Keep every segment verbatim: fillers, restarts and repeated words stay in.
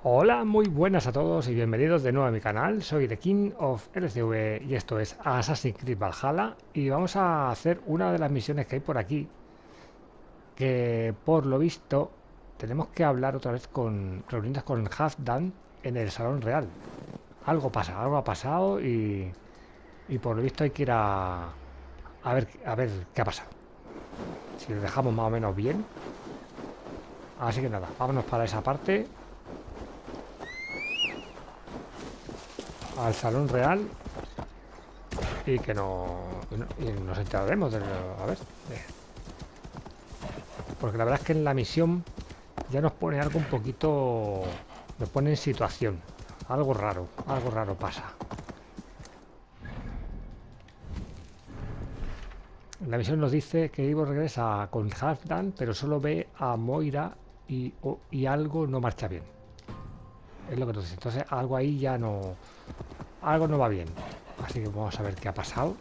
Hola, muy buenas a todos y bienvenidos de nuevo a mi canal. Soy The King of L C V y esto es Assassin's Creed Valhalla. Y vamos a hacer una de las misiones que hay por aquí, que por lo visto tenemos que hablar otra vez con, reunirnos con Halfdan en el Salón Real. Algo pasa, algo ha pasado y, y por lo visto hay que ir a, a ver, a ver qué ha pasado. Si lo dejamos más o menos bien. Así que nada, vámonos para esa parte, al Salón Real, y que no, y no- y nos enteraremos de lo- a ver, eh, porque la verdad es que en la misión ya nos pone algo un poquito, nos pone en situación, algo raro, algo raro pasa. La misión nos dice que Ivo regresa con Halfdan, pero solo ve a Moira y, o- y algo no marcha bien. Es lo que nos dice. Entonces algo ahí ya no, algo no va bien. Así que vamos a ver qué ha pasado.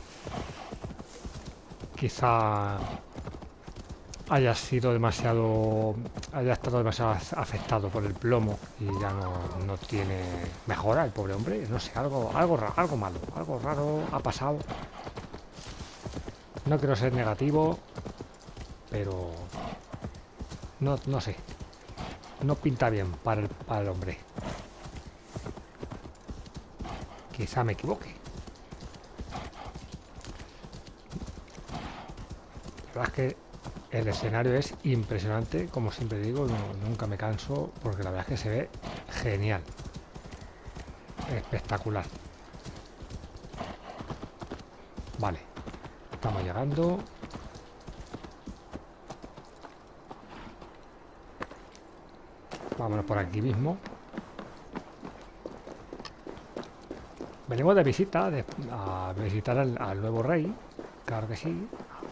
Quizá haya sido demasiado, haya estado demasiado afectado por el plomo y ya no, no tiene mejora el pobre hombre. No sé, algo, algo raro, algo malo, algo raro ha pasado. No quiero ser negativo, pero no, no sé, no pinta bien para el, para el hombre. Quizá me equivoque. La verdad es que el escenario es impresionante, como siempre digo, no- nunca me canso porque la verdad es que se ve genial, espectacular. Vale, estamos llegando. Vámonos por aquí mismo. Venimos de visita, de- a visitar al, al nuevo rey. Claro que sí.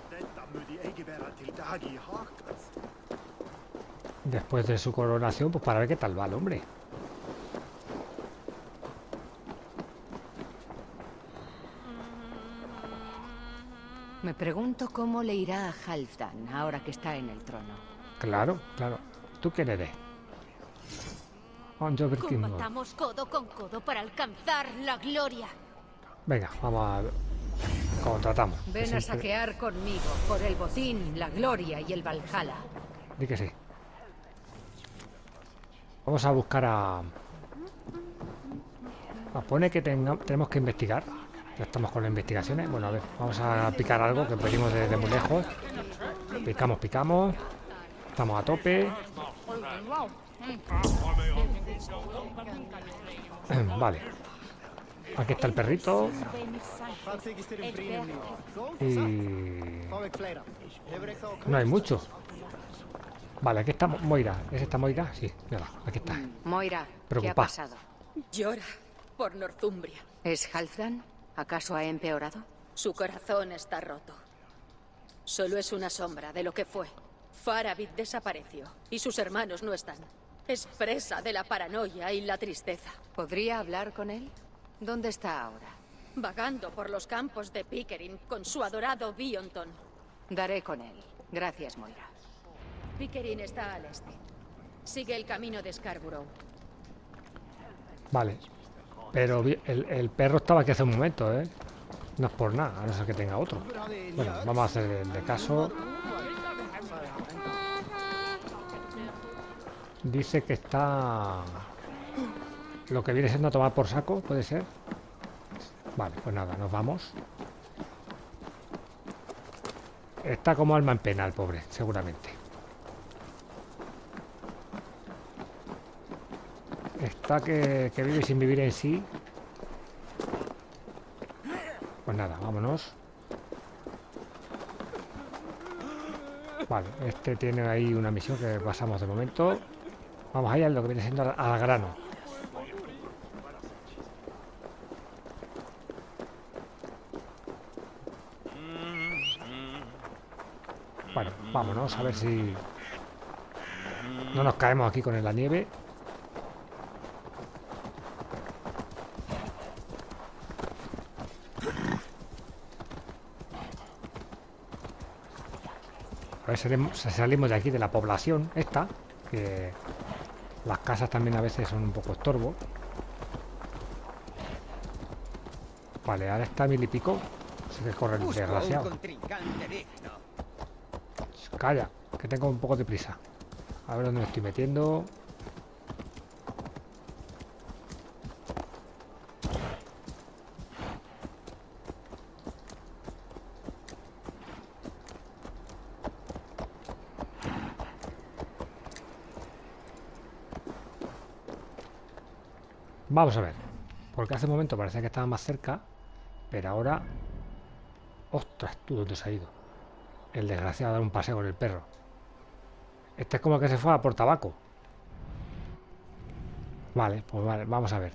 Después de su coronación, pues para ver qué tal va el hombre. Me pregunto cómo le irá a Halfdan ahora que está en el trono. Claro, claro. ¿Tú quién eres? On Jover King. Combatamos codo con codo para alcanzar la gloria. Venga, vamos a... Contratamos. Que Ven a siempre... saquear conmigo por el botín, la gloria y el Valhalla. Di que sí. Vamos a buscar a... a pone que tenga- tenemos que investigar. Ya estamos con las investigaciones. Bueno, a ver, vamos a picar algo que venimos desde muy lejos. Picamos, picamos. Estamos a tope. Vale. Aquí está el perrito. Y... no hay mucho. Vale, aquí está Mo- Moira. ¿Es esta Moira? Sí, mira, aquí está. Moira, ¿qué ha Preocupada. pasado? Llora por Northumbria. ¿Es Halfdan? ¿Acaso ha empeorado? Su corazón está roto. Solo es una sombra de lo que fue. Faravid desapareció y sus hermanos no están. Es presa de la paranoia y la tristeza. ¿Podría hablar con él? ¿Dónde está ahora? Vagando por los campos de Pickering con su adorado Bionton. Daré con él. Gracias, Moira. Pickering está al este. Sigue el camino de Scarborough. Vale. Pero vi- el, el perro estaba aquí hace un momento, ¿eh? No es por nada, a no ser que tenga otro. Bueno, vamos a hacer el de caso. Dice que está... lo que viene siendo a tomar por saco, ¿puede ser? Vale, pues nada, nos vamos. Está como alma en pena el pobre, seguramente. Está que, que vive sin vivir en sí. Pues nada, vámonos. Vale, este tiene ahí una misión que pasamos de momento. Vamos allá en lo que viene siendo al, al grano. Bueno, vámonos a ver si no nos caemos aquí con la nieve. A ver si salimos, si salimos de aquí, de la población esta, que Las casas también a veces son un poco estorbo. Vale, ahora está mil y pico. Así que corre el desgraciado. Calla, que tengo un poco de prisa. A ver dónde me estoy metiendo. Vamos a ver. Porque hace un momento parecía que estaba más cerca. Pero ahora... ¡Ostras! ¿Tú dónde se ha ido? El desgraciado a dar un paseo con el perro. Este es como que se fue a por tabaco. Vale, pues vale, vamos a ver.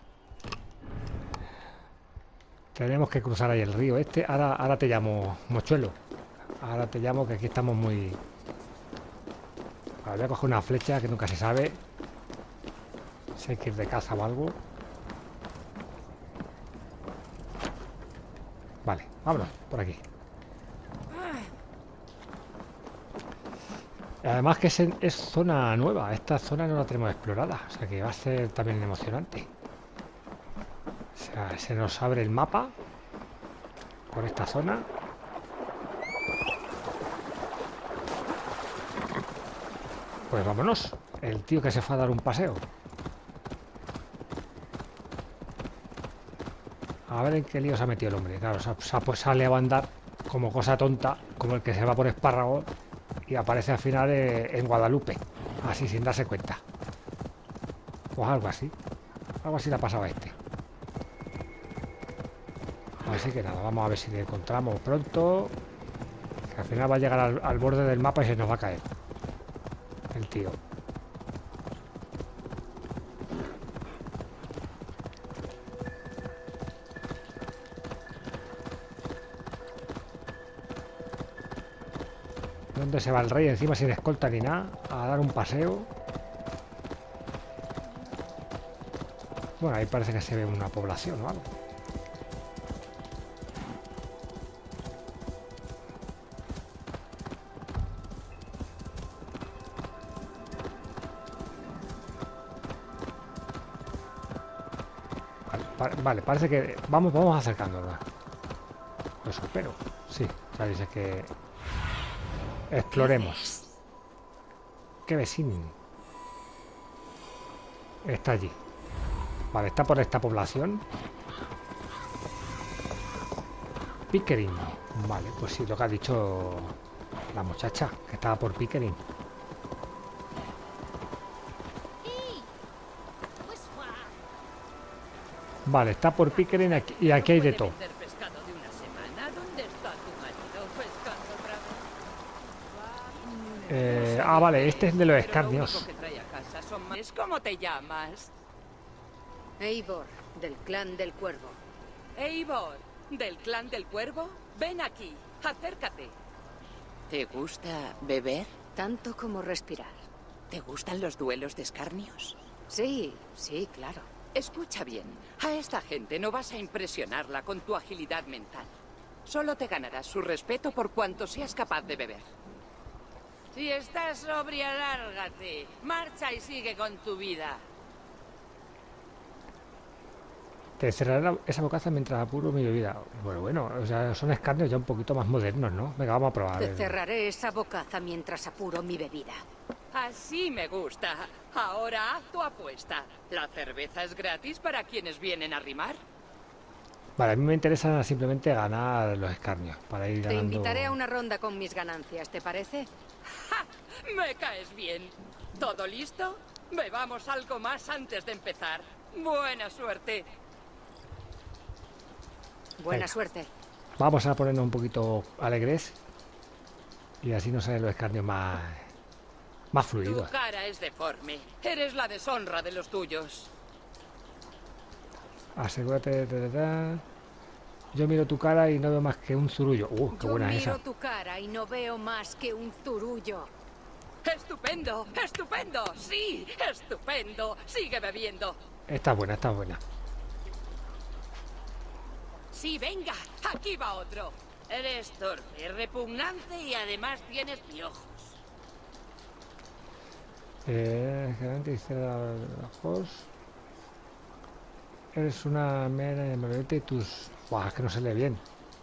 Tenemos que cruzar ahí el río este. Ahora, ahora te llamo, mochuelo. Ahora te llamo, que aquí estamos muy... Vale, voy a coger una flecha que nunca se sabe si hay que ir de caza o algo. Vale, vámonos, por aquí. Además que es, en- es zona nueva. Esta zona no la tenemos explorada. O sea que va a ser también emocionante. O sea, se nos abre el mapa por esta zona. Pues vámonos. El tío que se fue a dar un paseo. A ver en qué lío se ha metido el hombre. Claro, se ha, se ha- pues sale a andar como cosa tonta, como el que se va por espárragos y aparece al final eh, en Guadalupe, así sin darse cuenta. Pues algo así. Algo así le ha pasado a este. Así que nada, vamos a ver si le encontramos pronto. Que al final va a llegar al, al borde del mapa y se nos va a caer el tío. ¿Dónde se va el rey? Encima sin escolta ni nada. A dar un paseo. Bueno, ahí parece que se ve una población o algo. Vale, pa- vale, parece que... Vamos, vamos acercándonos. Eso espero. Sí, o sea, dice que... Exploremos. ¿Qué vecino? Está allí. Vale, está por esta población. Pickering. Vale, pues sí, lo que ha dicho la muchacha, que estaba por Pickering. Vale, está por Pickering aquí- y aquí hay de todo. Eh, ah, vale, este es de los escarnios. ¿Cómo te llamas? Eivor, del clan del cuervo. Eivor, ¿del clan del cuervo? Ven aquí, acércate. ¿Te gusta beber? Tanto como respirar. ¿Te gustan los duelos de escarnios? Sí, sí, claro. Escucha bien, a esta gente no vas a impresionarla con tu agilidad mental. Solo te ganarás su respeto por cuanto seas capaz de beber. Si estás sobria, lárgate. Marcha y sigue con tu vida. Te cerraré la- esa bocaza mientras apuro mi bebida. Bueno, bueno, o sea, son escarnios ya un poquito más modernos, ¿no? Venga, vamos a probar. a Te ver. cerraré esa bocaza mientras apuro mi bebida. Así me gusta. Ahora haz tu apuesta. ¿La cerveza es gratis para quienes vienen a rimar? Vale, a mí me interesa simplemente ganar los escarnios para ir Te ganando. invitaré a una ronda con mis ganancias, ¿te parece? ¡Ja! Me caes bien. ¿Todo listo? Bebamos algo más antes de empezar. Buena suerte. Buena Venga. suerte. Vamos a ponernos un poquito alegres y así nos salen los escarnios más, más Tu fluidos. cara es deforme. Eres la deshonra de los tuyos. Asegúrate de... de- de- Yo miro tu cara y no veo más que un zurullo. Uh, qué Yo buena es miro esa. tu cara y no veo más que un zurullo. ¡Estupendo! ¡Estupendo! ¡Sí! ¡Estupendo! ¡Sigue bebiendo! Esta es buena, esta es buena. Sí, venga, aquí va otro. Eres torpe, repugnante y además tienes piojos. Eh, generalmente dice la, la host. Eres una mera marioneta y tus... Buah, es que no se lee bien.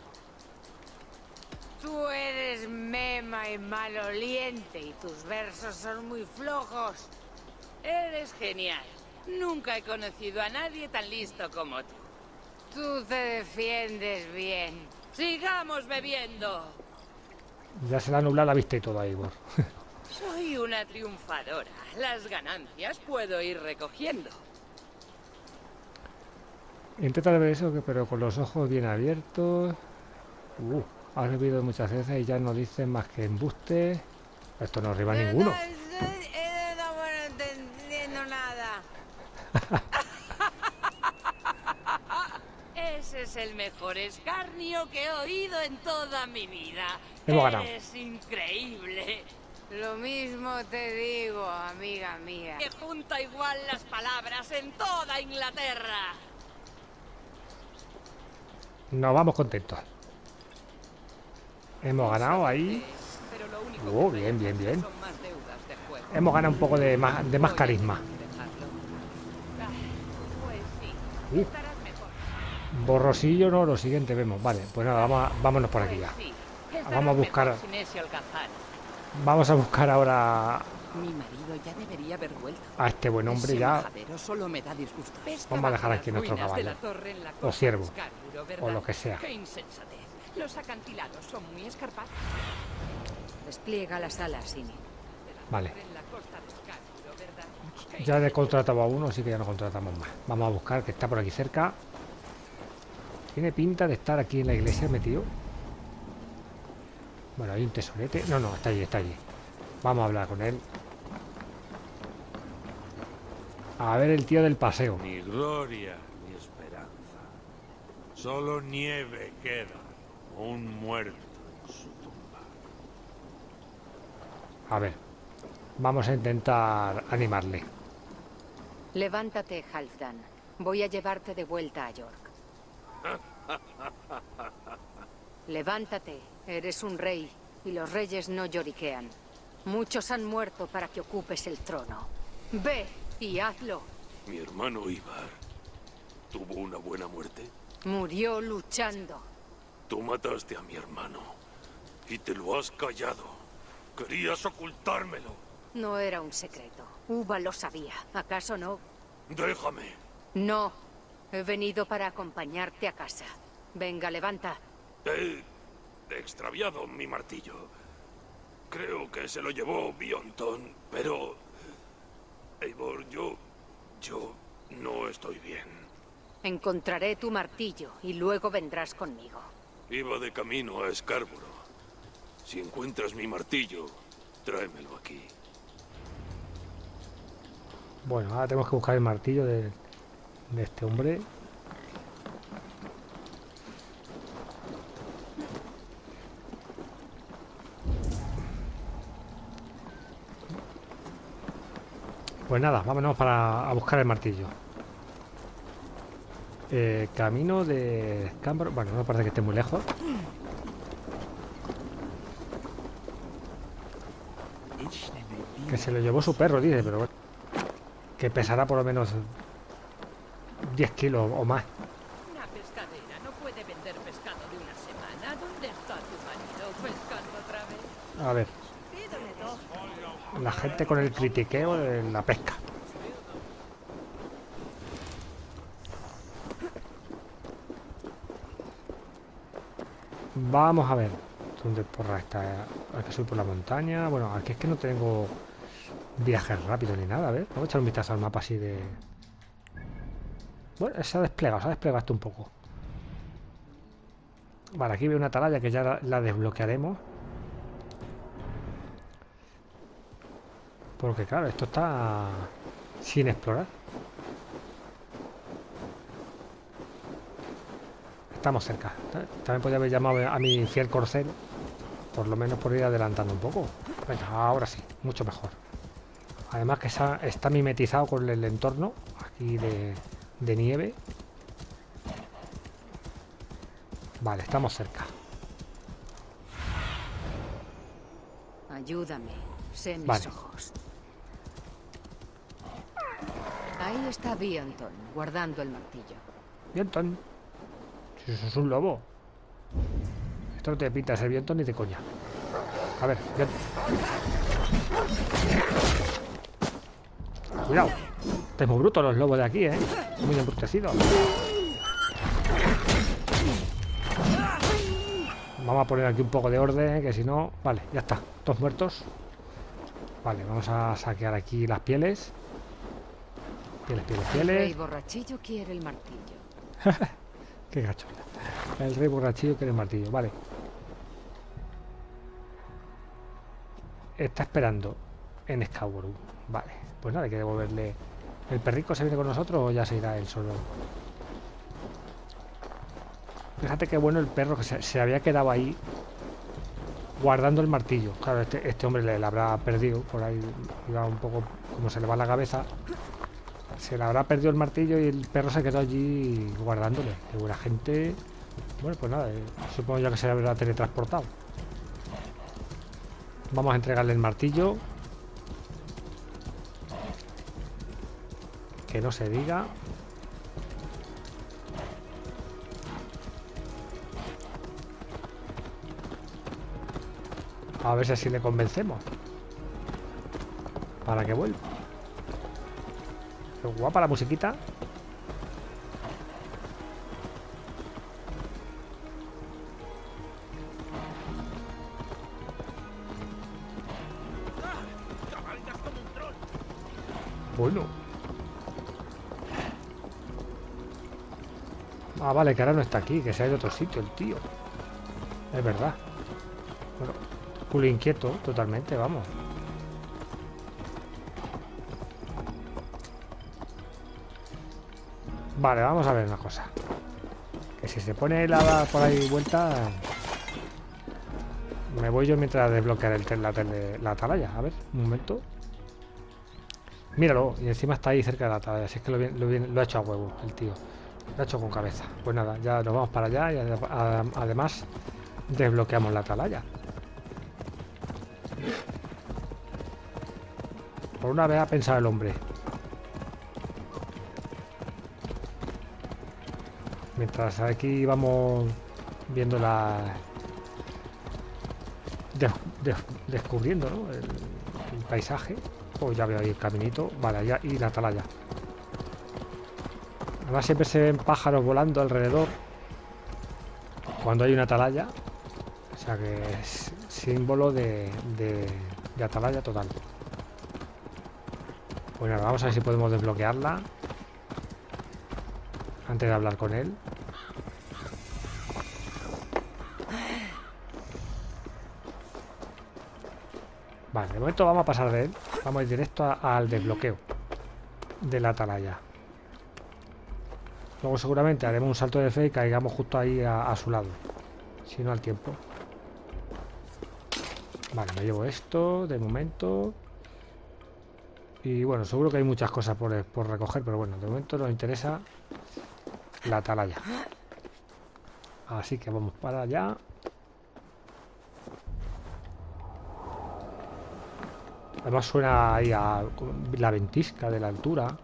Tú eres mema y maloliente y tus versos son muy flojos. Eres genial. Nunca he conocido a nadie tan listo como tú. Tú te defiendes bien. ¡Sigamos bebiendo! Ya se le ha nublado la vista y todo ahí, vos. Soy una triunfadora. Las ganancias puedo ir recogiendo. Intenta ver eso, que- pero con los ojos bien abiertos. Uh, has bebido muchas veces y ya no dicen más que embuste. Esto no arriba ninguno. No, no, no estamos entendiendo nada. Ese es el mejor escarnio que he oído en toda mi vida. Hemos ganado. Es increíble. Lo mismo te digo, amiga mía. Que junta igual las palabras en toda Inglaterra. Nos vamos contentos. Hemos ganado ahí. Pero lo único Oh, que bien, bien, bien. son más deudas de juego. Hemos ganado un poco de más, de más Voy a carisma. dejarlo. Ah, Pues sí, Uh, estarás mejor. borrosillo no, lo siguiente vemos. Vale, pues nada, vamos a- vámonos por aquí ya. Pues sí, Vamos a estarás buscar- mejor sin ese holgazán. Vamos a buscar ahora Mi marido ya debería haber vuelto. a este buen hombre Ese ya. majadero solo me da disgusto. Vamos a dejar aquí nuestro caballo. O ciervo, o lo que sea. Qué insensatez. Los acantilados son muy escarpados. Despliega las alas, Sini. Vale, En la costa de Scarborough, ¿verdad? Qué ya he contratado a uno, así que ya no contratamos más. Vamos a buscar, que está por aquí cerca. Tiene pinta de estar aquí en la iglesia metido. Bueno, hay un tesorete. No, no, está allí, está allí. Vamos a hablar con él. A ver el tío del paseo. Ni gloria ni esperanza. Solo nieve queda. Un muerto en su tumba. A ver, vamos a intentar animarle. Levántate, Halfdan. Voy a llevarte de vuelta a York. Levántate. Eres un rey y los reyes no lloriquean. Muchos han muerto para que ocupes el trono. Ve y hazlo. Mi hermano Ivar tuvo una buena muerte. Murió luchando. Tú mataste a mi hermano y te lo has callado. Querías ocultármelo. No era un secreto. Uva lo sabía. ¿Acaso no? Déjame. No. He venido para acompañarte a casa. Venga, levanta. He extraviado mi martillo. Creo que se lo llevó Bionton, pero... Eivor, yo... yo no estoy bien. Encontraré tu martillo y luego vendrás conmigo. Iba de camino a Scarborough. Si encuentras mi martillo, tráemelo aquí. Bueno, ahora tenemos que buscar el martillo de, de este hombre. Pues nada, vámonos para a buscar el martillo. Eh, camino de Scarborough. Bueno, no parece que esté muy lejos. Que se lo llevó su perro, dice, pero bueno. Que pesará por lo menos diez kilos o más. Una pescadera no puede vender pescado de una semana. ¿Dónde está tu marido pescando otra vez? A ver. La gente con el critiqueo de la pesca. Vamos a ver. ¿Dónde porra está? Hay que subir por la montaña. Bueno, aquí es que no tengo viajes rápidos ni nada. A ver, vamos a echar un vistazo al mapa así de... Bueno, se ha desplegado, se ha desplegado esto un poco. Vale, aquí veo una atalaya que ya la, la desbloquearemos. Porque claro, esto está sin explorar. Estamos cerca. También podría haber llamado a mi fiel corcel. Por lo menos por ir adelantando un poco. Venga, ahora sí, mucho mejor. Además que está, está mimetizado con el entorno aquí de, de nieve. Vale, estamos cerca. Ayúdame. Sé mis Vale. ojos. Ahí está Bionton, guardando el martillo. Bionton. Si eso es un lobo. Esto no te pinta ser Bionton ni de coña. A ver, Bionton. Cuidado. Estáis muy brutos los lobos de aquí, ¿eh? Muy embrutecidos. Vamos a poner aquí un poco de orden, que si no... Vale, ya está. Todos muertos. Vale, vamos a saquear aquí las pieles. Pieles, pieles, El rey pieles. borrachillo quiere el martillo. Qué gacho. El rey borrachillo quiere el martillo. Vale. Está esperando en Skyward. Vale. Pues nada, hay que devolverle... ¿El perrico se viene con nosotros o ya se irá él solo? Fíjate qué bueno el perro que se, se había quedado ahí guardando el martillo. Claro, este, este hombre le, le habrá perdido por ahí, iba un poco como se le va la cabeza. Se le habrá perdido el martillo y el perro se quedó allí guardándole. Qué buena gente. Bueno, pues nada, eh, supongo ya que se habrá teletransportado. Vamos a entregarle el martillo. Que no se diga. A ver si así le convencemos. Para que vuelva. Qué guapa la musiquita. Bueno. Ah, vale, que ahora no está aquí, que se ha ido a otro sitio el tío. Es verdad. Bueno, culo inquieto, totalmente, vamos. Vale, vamos a ver una cosa. Que si se pone la por ahí vuelta, me voy yo mientras desbloquear el, la, tele, la atalaya. A ver, un momento. Míralo, y encima está ahí cerca de la atalaya. Así es que lo, lo, lo ha hecho a huevo el tío. Lo ha hecho con cabeza. Pues nada, ya nos vamos para allá y además desbloqueamos la atalaya. Por una vez ha pensado el hombre. Mientras aquí vamos viendo la... Des, des, descubriendo, ¿no? el, el paisaje. Oh, ya veo ahí el caminito. Vale, ya, y la atalaya. Además siempre se ven pájaros volando alrededor cuando hay una atalaya. O sea que es símbolo de, de, de atalaya total. Bueno, vamos a ver si podemos desbloquearla antes de hablar con él. Vale, de momento vamos a pasar de él. Vamos a ir directo a, al desbloqueo de la atalaya. Luego seguramente haremos un salto de fe y caigamos justo ahí a, a su lado. Si no al tiempo. Vale, me llevo esto de momento. Y bueno, seguro que hay muchas cosas por, por recoger, pero bueno, de momento nos interesa la atalaya. Así que vamos para allá. Además suena ahí a la ventisca de la altura.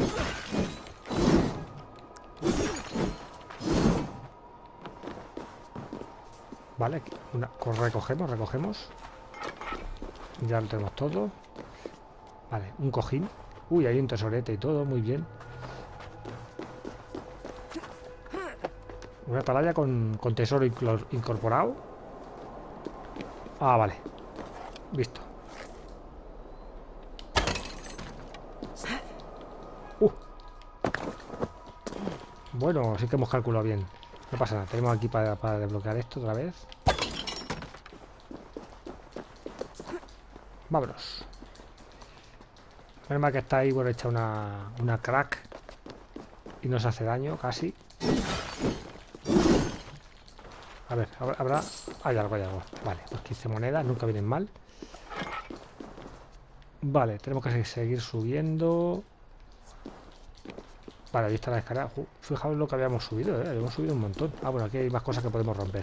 Vale, una, recogemos, recogemos. Ya lo tenemos todo. Vale, un cojín. Uy, hay un tesorete y todo, muy bien. Una atalaya con, con tesoro incorporado. Ah, vale. Visto. Uh. Bueno, sí que hemos calculado bien. No pasa nada, tenemos aquí para, para desbloquear esto otra vez. Vámonos. Menos mal que está ahí, bueno, hecha una, una crack y nos hace daño casi. A ver, habrá... Hay algo, hay algo. Vale, pues quince monedas, nunca vienen mal. Vale, tenemos que seguir subiendo. Vale, ahí está la escalera. Fijaos lo que habíamos subido, ¿eh? Hemos subido un montón. Ah, bueno, aquí hay más cosas que podemos romper.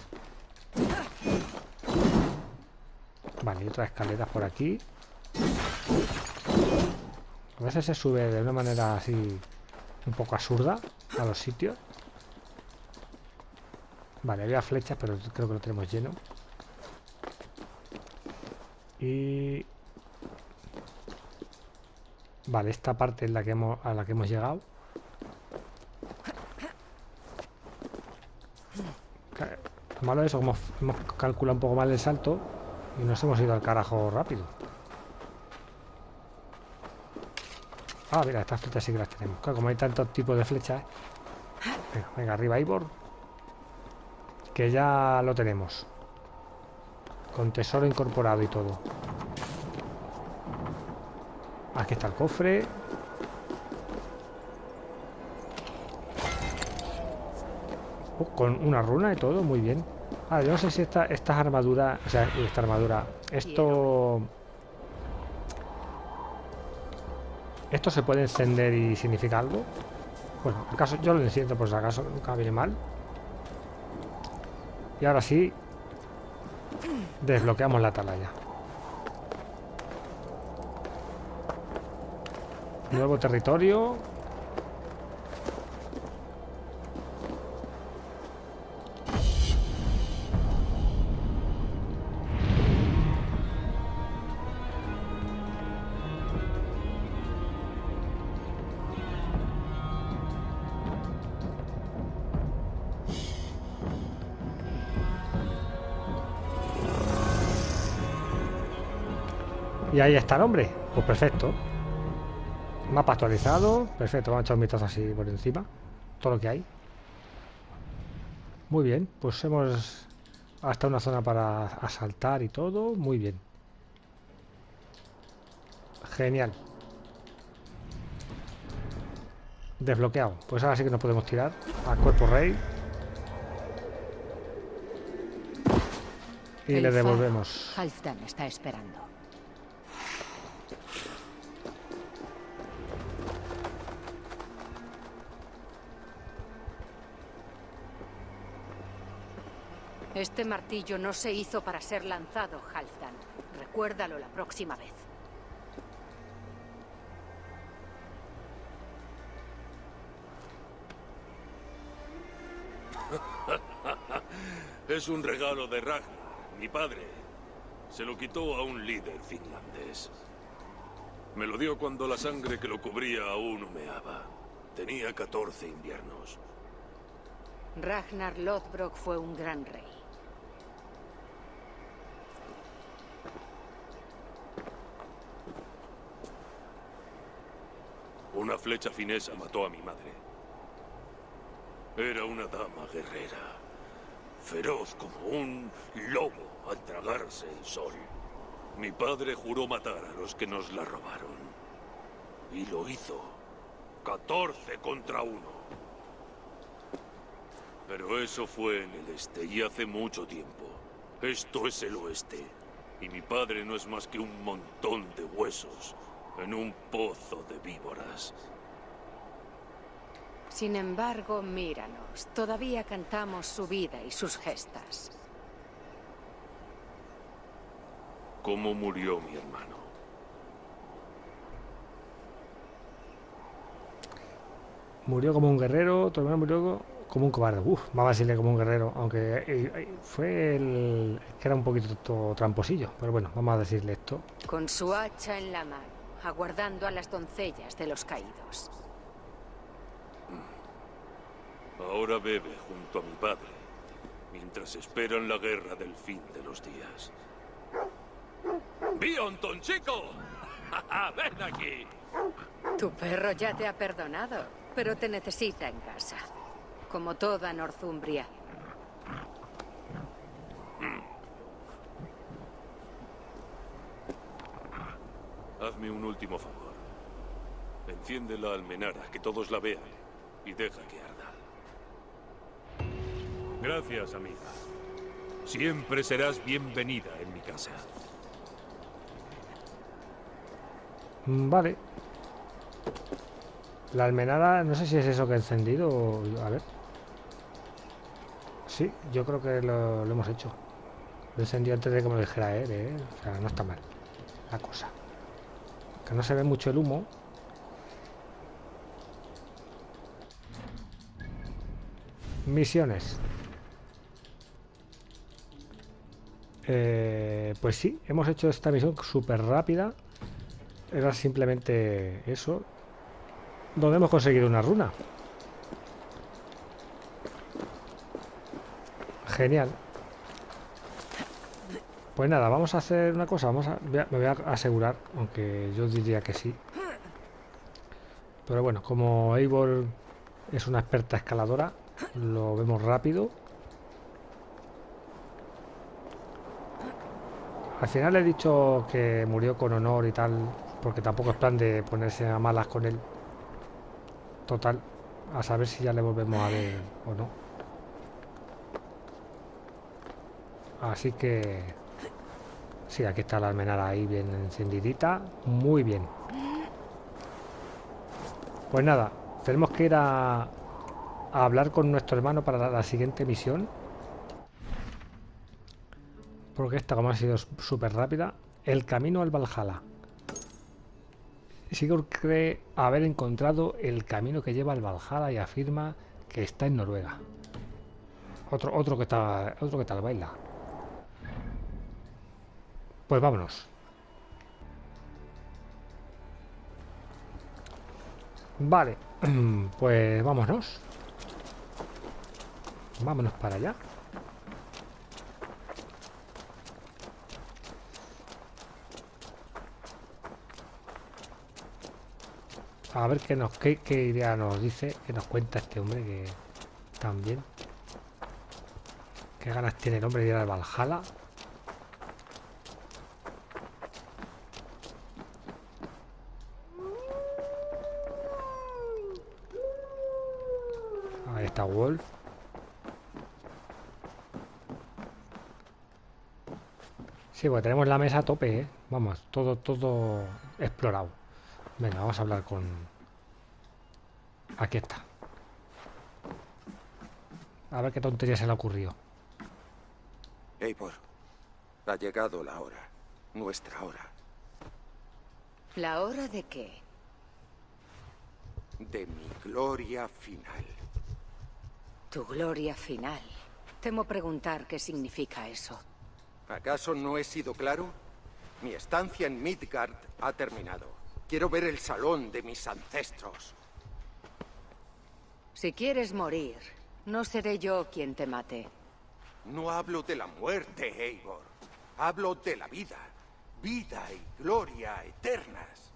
Vale, y otras escaleras por aquí. A veces se sube de una manera así un poco absurda a los sitios. Vale, había flechas, pero creo que lo tenemos lleno. Y... Vale, esta parte es la que hemos, a la que hemos llegado. Lo malo es eso, hemos, hemos calculado un poco mal el salto y nos hemos ido al carajo rápido. Ah, mira, estas flechas sí que las tenemos. Claro, como hay tantos tipos de flechas. Venga, venga, arriba, Ivor. Que ya lo tenemos. Con tesoro incorporado y todo. Aquí está el cofre. Uh, con una runa y todo, muy bien. Ah, yo no sé si esta, estas armaduras... O sea, esta armadura... Esto... ¿Esto se puede encender y significa algo? Bueno, acaso yo lo enciendo por si acaso, nunca viene mal. Y ahora sí, desbloqueamos la atalaya. Nuevo territorio. Y ahí está el hombre. Pues perfecto. Mapa actualizado. Perfecto, vamos a echar un vistazo así por encima. Todo lo que hay. Muy bien, pues hemos hasta una zona para asaltar y todo. Muy bien. Genial. Desbloqueado. Pues ahora sí que nos podemos tirar a cuerpo rey. Y El le faro. devolvemos. Halfdan está esperando. Este martillo no se hizo para ser lanzado, Halfdan. Recuérdalo la próxima vez. Es un regalo de Ragnar, mi padre. Se lo quitó a un líder finlandés. Me lo dio cuando la sangre que lo cubría aún humeaba. Tenía catorce inviernos. Ragnar Lothbrok fue un gran rey. Una flecha finesa mató a mi madre. Era una dama guerrera. Feroz como un lobo al tragarse el sol. Mi padre juró matar a los que nos la robaron. Y lo hizo. catorce contra uno. Pero eso fue en el este y hace mucho tiempo. Esto es el oeste. Y mi padre no es más que un montón de huesos en un pozo de víboras. Sin embargo, míranos. Todavía cantamos su vida y sus gestas. ¿Cómo murió mi hermano? Murió como un guerrero, tu hermano murió como un cobarde. Uf, más vale como un guerrero, aunque eh, eh, fue el que era un poquito tramposillo. Pero bueno, vamos a decirle esto. Con su hacha en la mano, aguardando a las doncellas de los caídos. Ahora bebe junto a mi padre, mientras esperan la guerra del fin de los días. ¡Bionton, chico! ¡Ven aquí! Tu perro ya te ha perdonado, pero te necesita en casa. Como toda Northumbria. Hazme un último favor. Enciende la almenara, que todos la vean, y deja que arda. Gracias, amiga. Siempre serás bienvenida en mi casa. Mm, Vale. La almenara, no sé si es eso que he encendido o... A ver. Sí, yo creo que lo, lo hemos hecho. Lo he encendido antes de que me lo dijera él, ¿eh? O sea, no está mal la cosa. Que no se ve mucho el humo. Misiones. Eh, pues sí, hemos hecho esta misión súper rápida. Era simplemente eso. Donde hemos conseguido una runa. Genial. Pues nada, vamos a hacer una cosa. Vamos a, me voy a asegurar, aunque yo diría que sí. Pero bueno, como Eivor es una experta escaladora, lo vemos rápido. Al final le he dicho que murió con honor y tal, porque tampoco es plan de ponerse a malas con él. Total, a saber si ya le volvemos a ver o no. Así que... sí, aquí está la almenara ahí bien encendidita. Muy bien. Pues nada, tenemos que ir a, a hablar con nuestro hermano para la, la siguiente misión. Porque esta, como ha sido súper rápida. El camino al Valhalla. Sigurd cree haber encontrado el camino que lleva al Valhalla y afirma que está en Noruega. Otro, otro que está, otro que tal baila. Pues vámonos. Vale, pues vámonos. Vámonos para allá. A ver qué, nos, qué, qué idea nos dice, qué nos cuenta este hombre que también. Qué ganas tiene el hombre de ir al Valhalla. Ahí está Wolf. Sí, pues tenemos la mesa a tope, ¿eh? Vamos, todo, todo explorado. Venga, vamos a hablar con... Aquí está. A ver qué tontería se le ha ocurrido. Eivor, ha llegado la hora. Nuestra hora. ¿La hora de qué? De mi gloria final. Tu gloria final. Temo preguntar qué significa eso. ¿Acaso no he sido claro? Mi estancia en Midgard ha terminado. Quiero ver el salón de mis ancestros. Si quieres morir, no seré yo quien te mate. No hablo de la muerte, Eivor. Hablo de la vida. Vida y gloria eternas.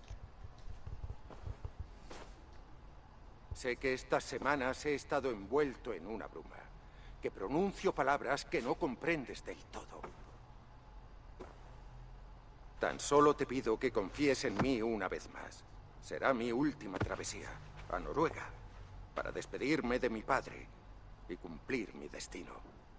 Sé que estas semanas he estado envuelto en una bruma, que pronuncio palabras que no comprendes del todo. Tan solo te pido que confíes en mí una vez más. Será mi última travesía a Noruega, para despedirme de mi padre y cumplir mi destino.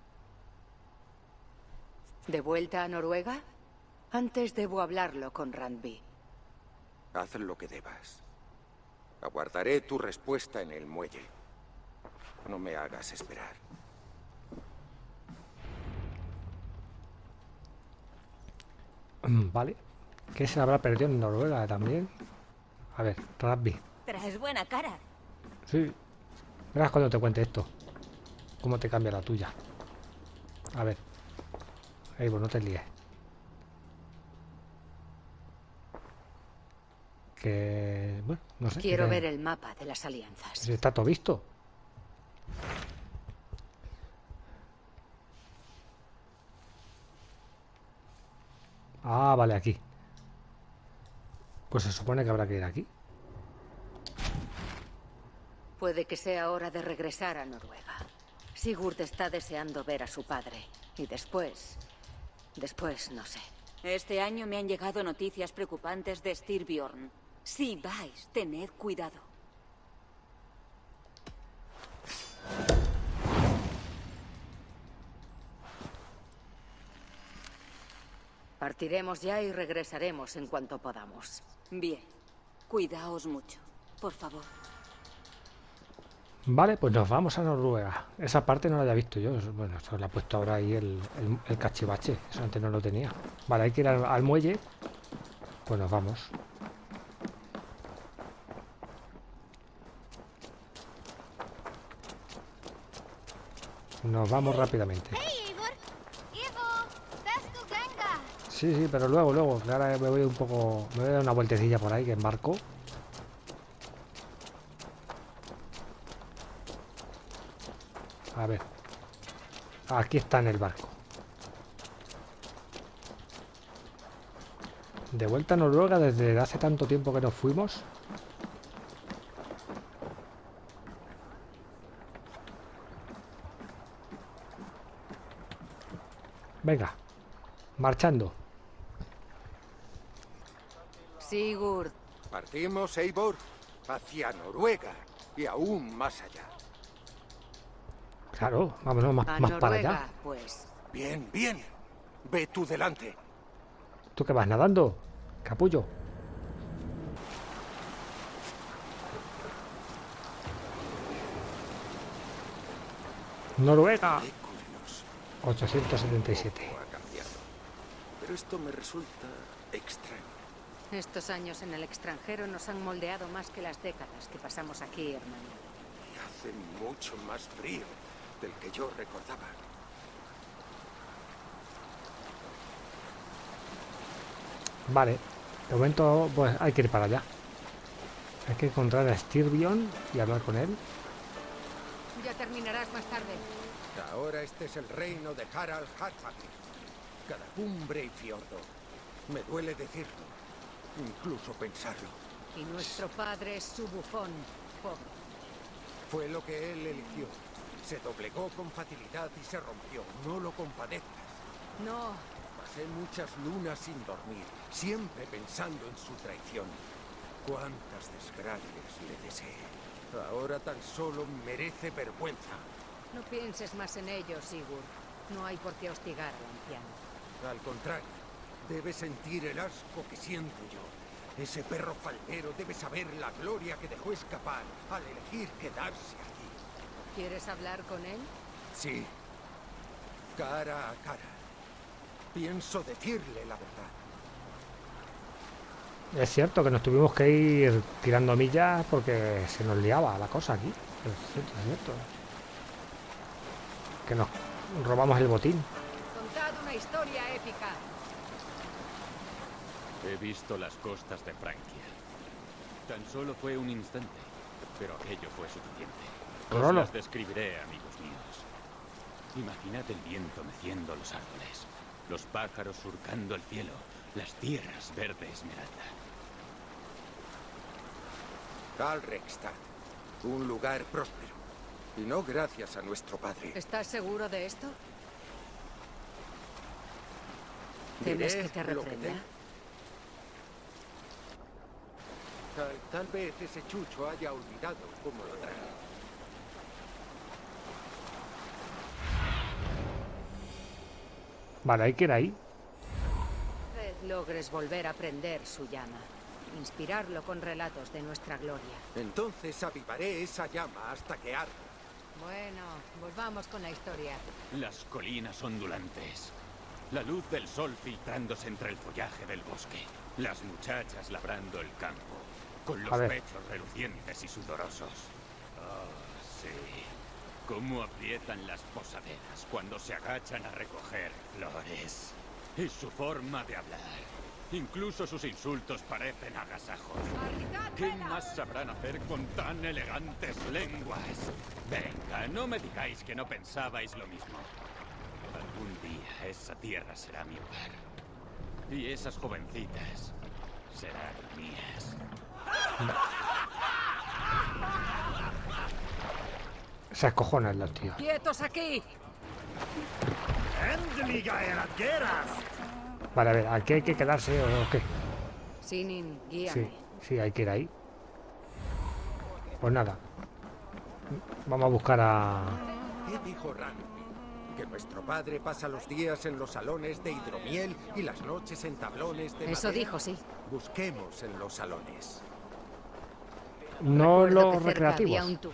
¿De vuelta a Noruega? Antes debo hablarlo con Randvi. Haz lo que debas. Aguardaré tu respuesta en el muelle. No me hagas esperar. Vale. ¿Qué se habrá perdido en Noruega también? A ver, Randvi. Traes buena cara. Sí. Verás cuando te cuente esto. Cómo te cambia la tuya. A ver. Eivor, no te líes. Que... bueno, no sé. Quiero que... ver el mapa de las alianzas. Si está todo visto. Ah, vale, aquí. Pues se supone que habrá que ir aquí. Puede que sea hora de regresar a Noruega. Sigurd está deseando ver a su padre. Y después... Después, no sé. Este año me han llegado noticias preocupantes de Styrbjorn. Si vais, tened cuidado. Partiremos ya y regresaremos en cuanto podamos. Bien. Cuidaos mucho, por favor. Vale, pues nos vamos a Noruega. Esa parte no la había visto yo. Bueno, esto lo ha puesto ahora ahí el, el, el cachivache. Eso antes no lo tenía. Vale, hay que ir al, al muelle. Pues nos vamos. nos vamos rápidamente. Sí, sí, pero luego, luego, que ahora me voy un poco... Me voy a dar una vueltecilla por ahí, que embarco. A ver. Aquí está en el barco. De vuelta a Noruega desde hace tanto tiempo que nos fuimos. Venga, marchando. Sigurd. Partimos, Eivor, hacia Noruega y aún más allá. Claro, vámonos más, A más para Noruega, allá. pues. Bien, bien. Ve tú delante. ¿Tú qué vas nadando, capullo? Noruega. Qué curioso. ochocientos setenta y siete. Todo ha cambiado. Pero esto me resulta extraño. Estos años en el extranjero nos han moldeado más que las décadas que pasamos aquí, hermano. Y hace mucho más frío del que yo recordaba. Vale, de momento pues hay que ir para allá. Hay que encontrar a Styrbjörn y hablar con él. Ya terminarás más tarde. Ahora este es el reino de Harald Harfagr. Cada cumbre y fiordo. Me duele decirlo. Incluso pensarlo. Y nuestro padre es su bufón, pobre. Fue lo que él eligió. Se doblegó con facilidad y se rompió. No lo compadezcas. No, Pasé muchas lunas sin dormir, siempre pensando en su traición. Cuántas desgracias le deseé. Ahora tan solo merece vergüenza. no pienses más en ello, Sigurd. No hay por qué hostigar al anciano. Al contrario, debe sentir el asco que siento yo. Ese perro faldero debe saber la gloria que dejó escapar al elegir quedarse aquí. ¿Quieres hablar con él? Sí, cara a cara. Pienso decirle la verdad. Es cierto que nos tuvimos que ir tirando millas porque se nos liaba la cosa aquí. Es cierto, es cierto. Que nos robamos el botín. Contad una historia épica. He visto las costas de Francia. Tan solo fue un instante, pero aquello fue suficiente. Os Rolo. las describiré, amigos míos. Imaginad el viento meciendo los árboles, los pájaros surcando el cielo, las tierras verde esmeralda. Alrekstad, un lugar próspero. Y no gracias a nuestro padre. ¿Estás seguro de esto? ¿Temes Diré que te lo que reprenda? tengo. Tal, tal vez ese chucho haya olvidado cómo lo traje. Vale, hay que ir ahí. Tal vez logres volver a prender su llama. Inspirarlo con relatos de nuestra gloria. Entonces avivaré esa llama hasta que arda. Bueno, volvamos con la historia. Las colinas ondulantes, la luz del sol filtrándose entre el follaje del bosque, las muchachas labrando el campo, con los A ver. pechos relucientes y sudorosos. Oh, sí. Cómo aprietan las posaderas cuando se agachan a recoger flores. Y su forma de hablar. Incluso sus insultos parecen agasajos. ¿Qué más sabrán hacer con tan elegantes lenguas? Venga, no me digáis que no pensabais lo mismo. Algún día esa tierra será mi hogar. Y esas jovencitas serán mías. Se acojonan los tíos. ¡Quietos aquí! Vale, a ver, ¿aquí hay que quedarse o qué? Sinin, guíame. Sí, sí, hay que ir ahí. Pues nada. Vamos a buscar a... ¿Qué dijo Randvi? Que nuestro padre pasa los días en los salones de hidromiel y las noches en tablones de Eso madera. dijo, sí. Busquemos en los salones. No Recuerdo los que cerca había recreativos. un tu-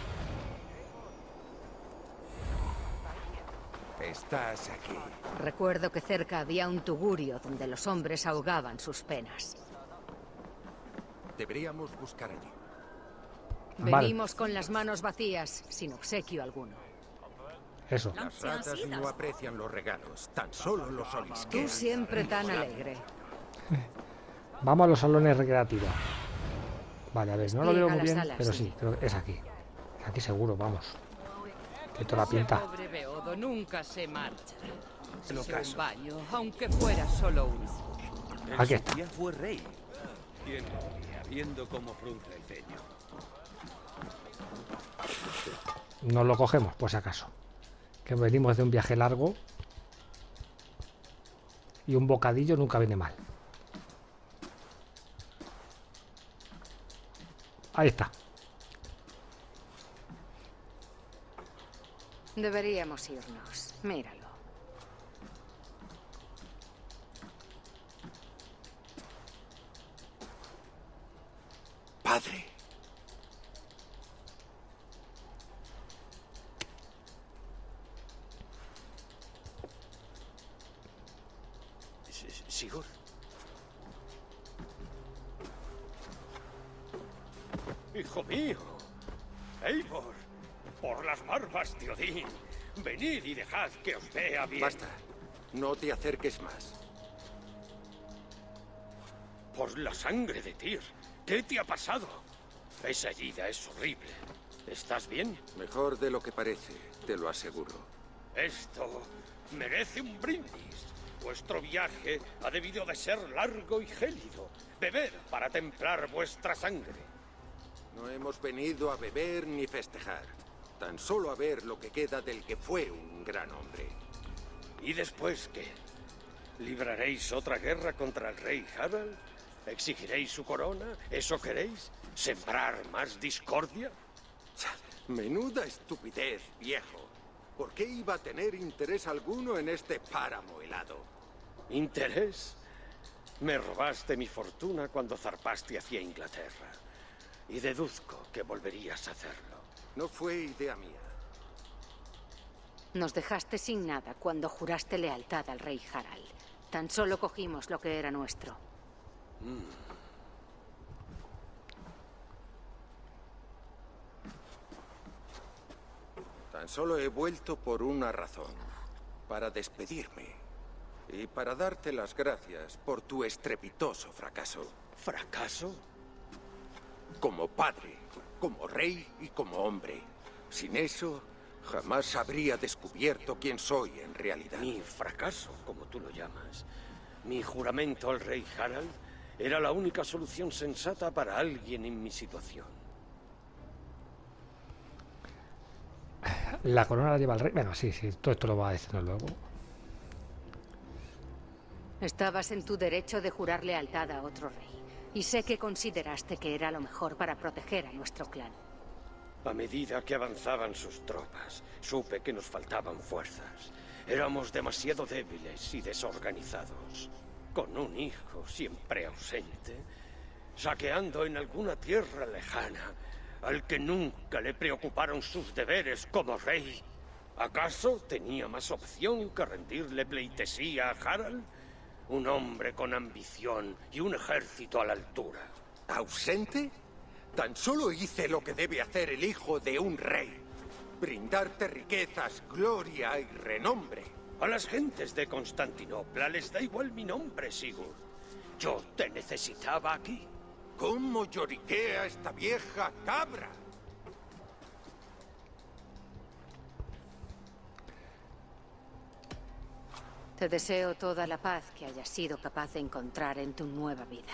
Estás aquí. Recuerdo que cerca había un tugurio donde los hombres ahogaban sus penas. Deberíamos buscar allí. Vale. Venimos con las manos vacías, sin obsequio alguno. Eso. Las ratas no aprecian los regalos, tan solo los olisquean. Tú siempre tan alegre. Vamos a los salones recreativos. Vale, a ver, no lo veo muy bien, Despliega las pero alas, sí, creo que es aquí. Aquí seguro, vamos. De toda la pinta. Pobre Beodo nunca se marcha. Lo Se caso. un baño, aunque fuera solo uno. Aquí está. Ya fue rey. ¿Quién diría, viendo cómo frunce el ceño? Nos lo cogemos, por si acaso. Que venimos de un viaje largo. Y un bocadillo nunca viene mal. Ahí está. Deberíamos irnos. Míralo. Padre. Sigurd. ¡Hijo mío! ¡Eivor! ¡Por las barbas de Odín! Venid y dejad que os vea bien. Basta. No te acerques más. Por la sangre de Tyr. ¿Qué te ha pasado? Esa herida es horrible. ¿Estás bien? Mejor de lo que parece, te lo aseguro. Esto merece un brindis. Vuestro viaje ha debido de ser largo y gélido. Bebed para templar vuestra sangre. No hemos venido a beber ni festejar. Tan solo a ver lo que queda del que fue un gran hombre. ¿Y después qué? ¿Libraréis otra guerra contra el rey Harald? ¿Exigiréis su corona? ¿Eso queréis? ¿Sembrar más discordia? Menuda estupidez, viejo. ¿Por qué iba a tener interés alguno en este páramo helado? ¿Interés? Me robaste mi fortuna cuando zarpaste hacia Inglaterra. Y deduzco que volverías a hacerlo. No fue idea mía. Nos dejaste sin nada cuando juraste lealtad al rey Harald. Tan solo cogimos lo que era nuestro. Mm. Tan solo he vuelto por una razón. Para despedirme. Y para darte las gracias por tu estrepitoso fracaso. ¿Fracaso? Como padre, como rey y como hombre. Sin eso, jamás habría descubierto quién soy en realidad. Mi fracaso, como tú lo llamas. Mi juramento al rey Harald era la única solución sensata para alguien en mi situación. La corona la lleva el rey. Bueno, sí, sí, todo esto lo va a decirnos luego. Estabas en tu derecho de jurar lealtad a otro rey. Y sé que consideraste que era lo mejor para proteger a nuestro clan. A medida que avanzaban sus tropas, supe que nos faltaban fuerzas. Éramos demasiado débiles y desorganizados. Con un hijo siempre ausente, saqueando en alguna tierra lejana, al que nunca le preocuparon sus deberes como rey. ¿Acaso tenía más opción que rendirle pleitesía a Harald? Un hombre con ambición y un ejército a la altura. ¿Ausente? Tan solo hice lo que debe hacer el hijo de un rey. Brindarte riquezas, gloria y renombre. A las gentes de Constantinopla les da igual mi nombre, Sigurd. Yo te necesitaba aquí. ¿Cómo lloriquea esta vieja cabra? Te deseo toda la paz que hayas sido capaz de encontrar en tu nueva vida.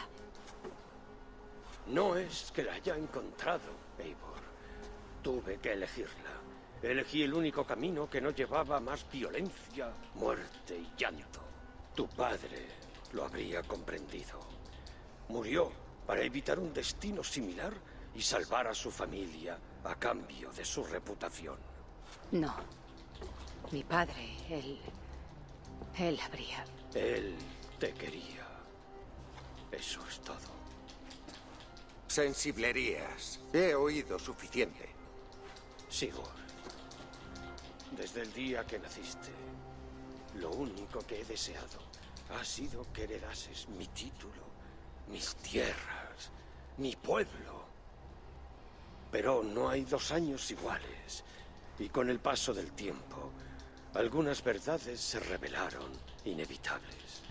No es que la haya encontrado, Eivor. Tuve que elegirla. Elegí el único camino que no llevaba más violencia, muerte y llanto. Tu padre lo habría comprendido. Murió para evitar un destino similar y salvar a su familia a cambio de su reputación. No. Mi padre, él... Él habría... Él te quería. Eso es todo. Sensiblerías. He oído suficiente. Sigurd, desde el día que naciste, lo único que he deseado ha sido que heredases mi título, mis tierras, mi pueblo. Pero no hay dos años iguales. Y con el paso del tiempo, algunas verdades se revelaron inevitables.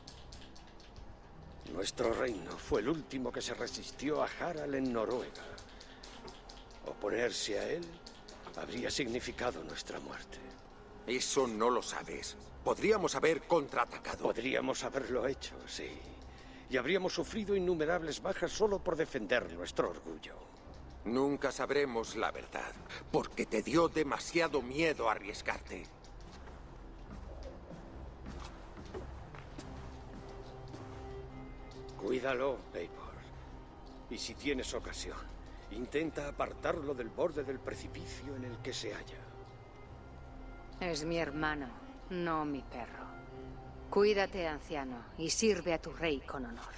Nuestro reino fue el último que se resistió a Harald en Noruega. Oponerse a él habría significado nuestra muerte. Eso no lo sabes. Podríamos haber contraatacado. Podríamos haberlo hecho, sí. Y habríamos sufrido innumerables bajas solo por defender nuestro orgullo. Nunca sabremos la verdad, porque te dio demasiado miedo arriesgarte. Cuídalo, Eivor. Y si tienes ocasión, intenta apartarlo del borde del precipicio en el que se halla. Es mi hermano, no mi perro. Cuídate, anciano, y sirve a tu rey con honor.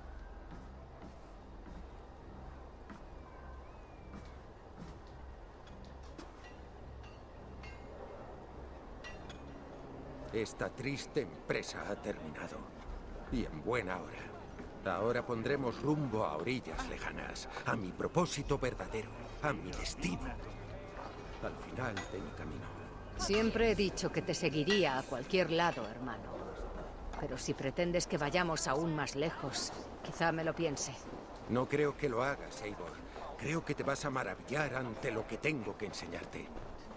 Esta triste empresa ha terminado. Y en buena hora. Ahora pondremos rumbo a orillas lejanas, a mi propósito verdadero, a mi destino. Al final del camino. Siempre he dicho que te seguiría a cualquier lado, hermano. Pero si pretendes que vayamos aún más lejos, quizá me lo piense. No creo que lo hagas, Eivor. Creo que te vas a maravillar ante lo que tengo que enseñarte.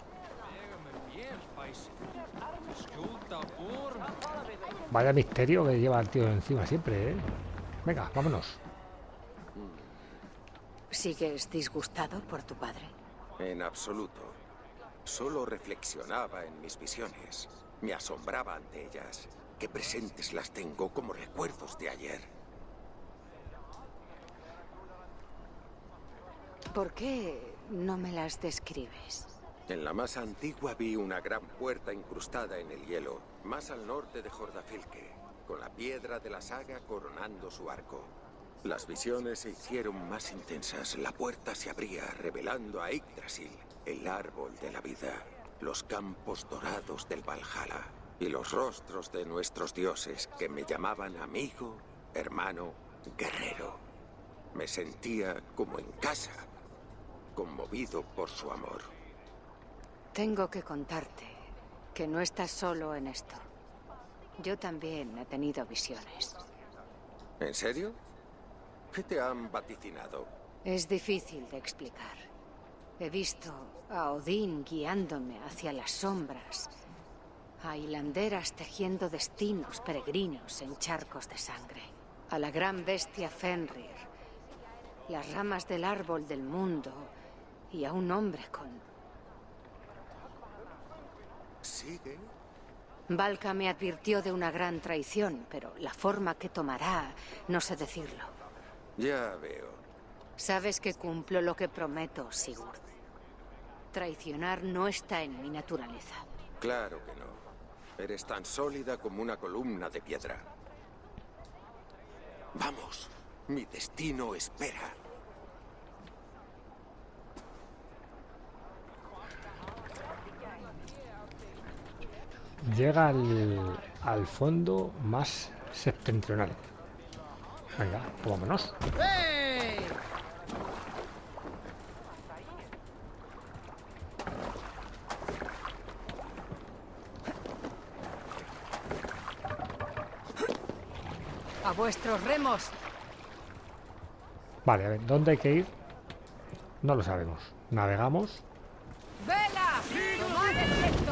Vaya misterio que lleva el tío encima siempre, ¿eh? Venga, vámonos. ¿Sigues disgustado por tu padre? En absoluto. Solo reflexionaba en mis visiones. Me asombraba ante ellas. Qué presentes las tengo como recuerdos de ayer. ¿Por qué no me las describes? En la más antigua vi una gran puerta incrustada en el hielo, más al norte de Jordafilke, con la piedra de la saga coronando su arco. Las visiones se hicieron más intensas. La puerta se abría, revelando a Yggdrasil, el árbol de la vida, los campos dorados del Valhalla y los rostros de nuestros dioses que me llamaban amigo, hermano, guerrero. Me sentía como en casa, conmovido por su amor. Tengo que contarte que no estás solo en esto. Yo también he tenido visiones. ¿En serio? ¿Qué te han vaticinado? Es difícil de explicar. He visto a Odín guiándome hacia las sombras, a hilanderas tejiendo destinos peregrinos en charcos de sangre, a la gran bestia Fenrir, las ramas del árbol del mundo y a un hombre con... ¿Sigue? Valka me advirtió de una gran traición, pero la forma que tomará, no sé decirlo. Ya veo. Sabes que cumplo lo que prometo, Sigurd. Traicionar no está en mi naturaleza. Claro que no. Eres tan sólida como una columna de piedra. Vamos, mi destino espera. Llega al, al fondo más septentrional. Venga, pues vámonos. ¡Hey! ¡A vuestros remos! Vale, a ver, ¿dónde hay que ir? No lo sabemos. Navegamos. ¡Vela! ¡Tomad el viento!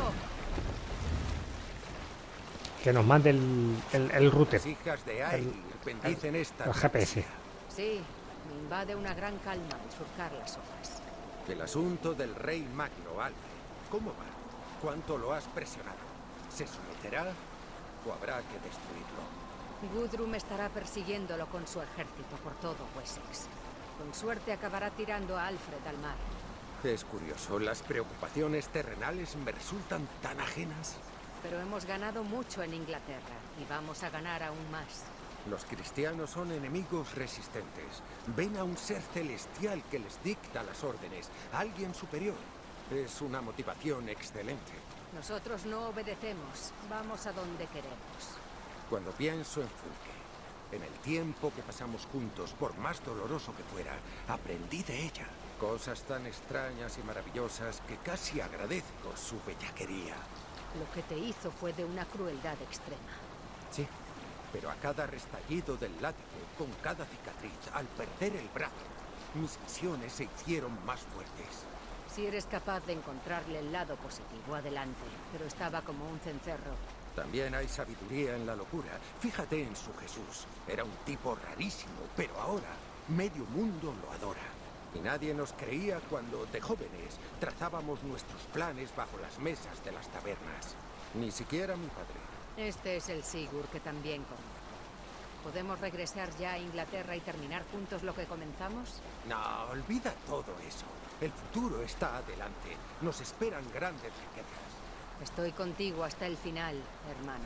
Que nos mande el, el, el router. Las hijas de Aegir bendicen esta el G P S. Sí, me invade una gran calma al surcar las hojas. El asunto del rey Magno, Alfred. ¿Cómo va? ¿Cuánto lo has presionado? ¿Se someterá o habrá que destruirlo? Gudrun estará persiguiéndolo con su ejército por todo Wessex. Con suerte acabará tirando a Alfred al mar. Es curioso, las preocupaciones terrenales me resultan tan ajenas. Pero hemos ganado mucho en Inglaterra y vamos a ganar aún más. Los cristianos son enemigos resistentes. Ven a un ser celestial que les dicta las órdenes, a alguien superior. Es una motivación excelente. Nosotros no obedecemos, vamos a donde queremos. Cuando pienso en Fulke, en el tiempo que pasamos juntos, por más doloroso que fuera, aprendí de ella. Cosas tan extrañas y maravillosas que casi agradezco su bellaquería. Lo que te hizo fue de una crueldad extrema. Sí, pero a cada restallido del látigo, con cada cicatriz, al perder el brazo, mis visiones se hicieron más fuertes. Si eres capaz de encontrarle el lado positivo, adelante. Pero estaba como un cencerro. También hay sabiduría en la locura. Fíjate en su Jesús. Era un tipo rarísimo, pero ahora medio mundo lo adora. Y nadie nos creía cuando, de jóvenes, trazábamos nuestros planes bajo las mesas de las tabernas. Ni siquiera mi padre. Este es el Sigurd que también conozco. ¿Podemos regresar ya a Inglaterra y terminar juntos lo que comenzamos? No, olvida todo eso. El futuro está adelante. Nos esperan grandes riquezas. Estoy contigo hasta el final, hermano.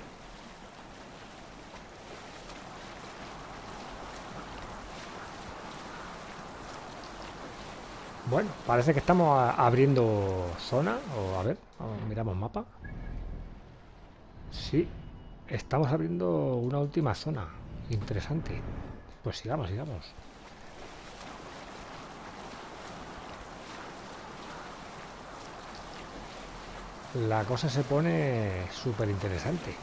Bueno, parece que estamos a- abriendo zona. O a ver, vamos, miramos mapa. Sí, estamos abriendo una última zona. Interesante. Pues sigamos, sigamos. La cosa se pone súper interesante.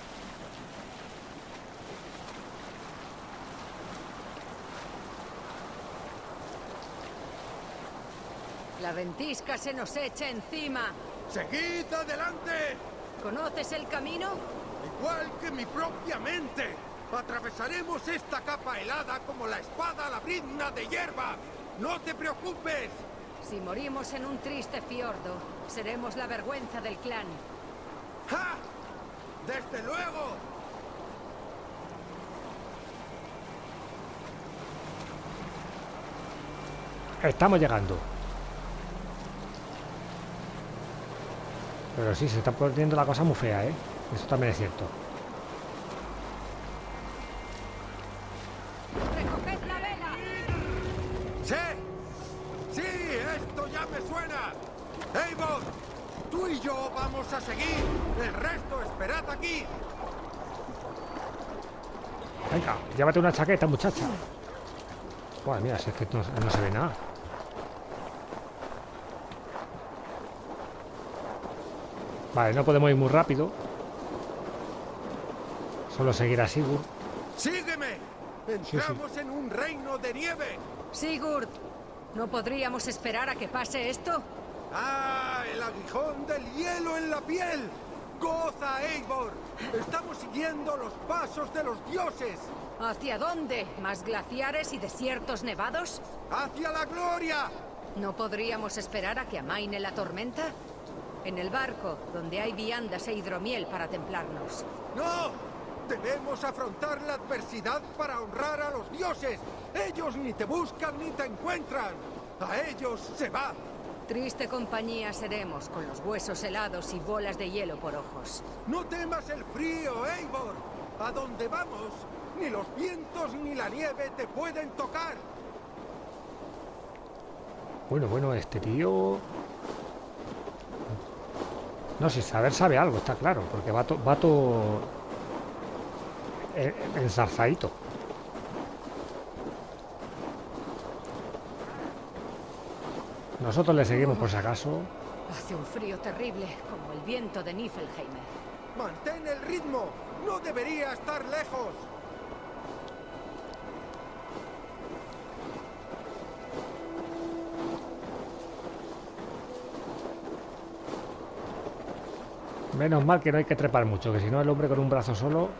La ventisca se nos echa encima. ¡Seguid adelante! ¿Conoces el camino? Igual que mi propia mente. Atravesaremos esta capa helada como la espada a la brizna de hierba. ¡No te preocupes! Si morimos en un triste fiordo, seremos la vergüenza del clan. ¡Ja! ¡Desde luego! Estamos llegando. Pero sí, se está poniendo la cosa muy fea, ¿eh? Eso también es cierto. ¡Recoged la vela! ¡Sí! ¡Sí! ¡Esto ya me suena! ¡Eivor! Tú y yo vamos a seguir. El resto esperad aquí. Venga, llévate una chaqueta, muchacha. Joder, mira, si es que no, no se ve nada. Vale, no podemos ir muy rápido. Solo seguir a Sigurd. ¡Sígueme! Entramos en un reino de nieve. Sigurd, ¿no podríamos esperar a que pase esto? ¡Ah! ¡El aguijón del hielo en la piel! ¡Goza, Eivor! Estamos siguiendo los pasos de los dioses. ¿Hacia dónde? ¿Más glaciares y desiertos nevados? ¡Hacia la gloria! ¿No podríamos esperar a que amaine la tormenta? En el barco, donde hay viandas e hidromiel para templarnos. ¡No! Debemos afrontar la adversidad para honrar a los dioses. Ellos ni te buscan ni te encuentran. A ellos se va. Triste compañía seremos, con los huesos helados y bolas de hielo por ojos. No temas el frío, Eivor. A donde vamos, ni los vientos ni la nieve te pueden tocar. Bueno, bueno, este tío... No sé, saber sabe algo, está claro, porque va todo... Va todo... enzarzadito. Nosotros le seguimos por si acaso. Hace un frío terrible, como el viento de Niflheimer. Mantén el ritmo. No debería estar lejos. Menos mal que no hay que trepar mucho, que si no el hombre con un brazo solo...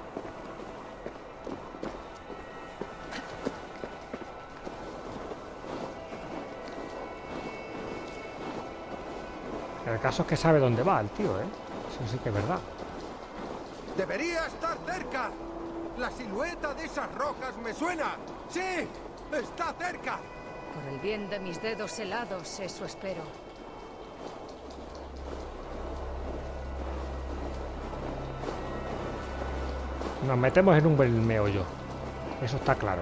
El caso es que sabe dónde va el tío, ¿eh? Eso sí que es verdad. Debería estar cerca. La silueta de esas rocas me suena. ¡Sí! ¡Está cerca! Por el bien de mis dedos helados, eso espero. Nos metemos en un buen meollo. Eso está claro.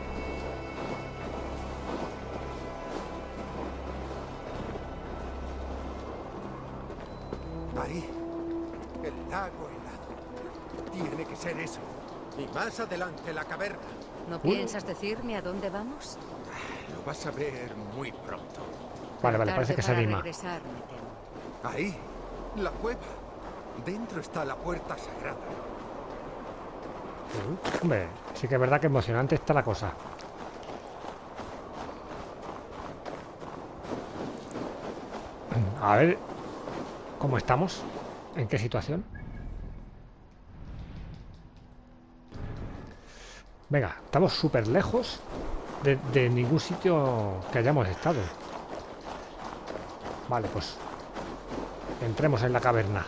Ahí. El lago helado. Tiene que ser eso. Y más adelante la caverna. ¿No piensas decirme a dónde vamos? Lo vas a ver muy pronto. Vale, vale, parece que se anima. Regresar, me temo. Ahí, la cueva. Dentro está la puerta sagrada. Uh, hombre, sí que es verdad que emocionante está la cosa. A ver cómo estamos, en qué situación. Venga, estamos súper lejos de, de ningún sitio que hayamos estado. Vale, pues entremos en la caverna.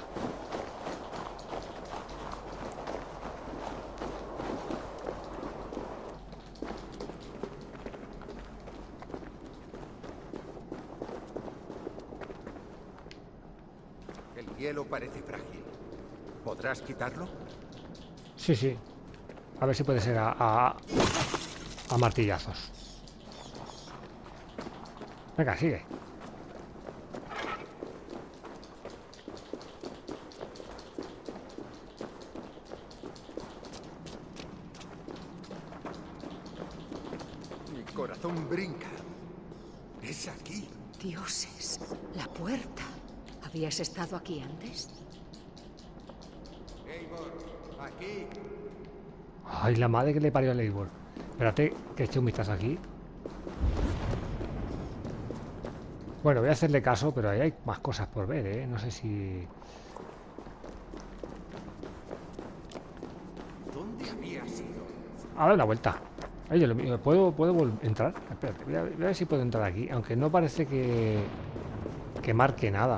El hielo parece frágil. ¿Podrás quitarlo? Sí, sí. A ver si puede ser a, a, a martillazos. Venga, sigue. Mi corazón brinca. Es aquí. Dioses, la puerta. ¿Habías estado aquí antes? Eivor, aquí. Ay, la madre que le parió a Eivor. Espérate, que eche un vistazo aquí. Bueno, voy a hacerle caso, pero ahí hay más cosas por ver, ¿eh? No sé si... ¿Dónde había sido? A dar una vuelta. Ahí yo lo mismo. ¿Puedo, puedo entrar? Espérate, voy a, voy a ver si puedo entrar aquí. Aunque no parece que... que marque nada.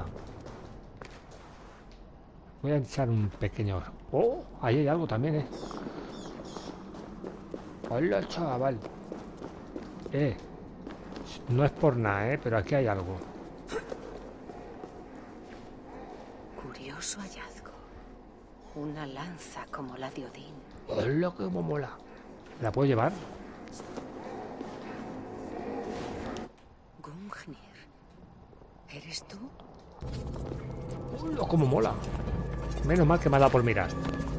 Voy a echar un pequeño... ¡Oh! Ahí hay algo también, ¿eh? ¡Hola, chaval! Eh... No es por nada, ¿eh? Pero aquí hay algo. Curioso hallazgo. Una lanza como la de Odín. ¡Hola, qué mola! ¿La puedo llevar? Gungnir. ¿Eres tú? ¡Hola, cómo mola! Menos mal que me ha dado por mirar.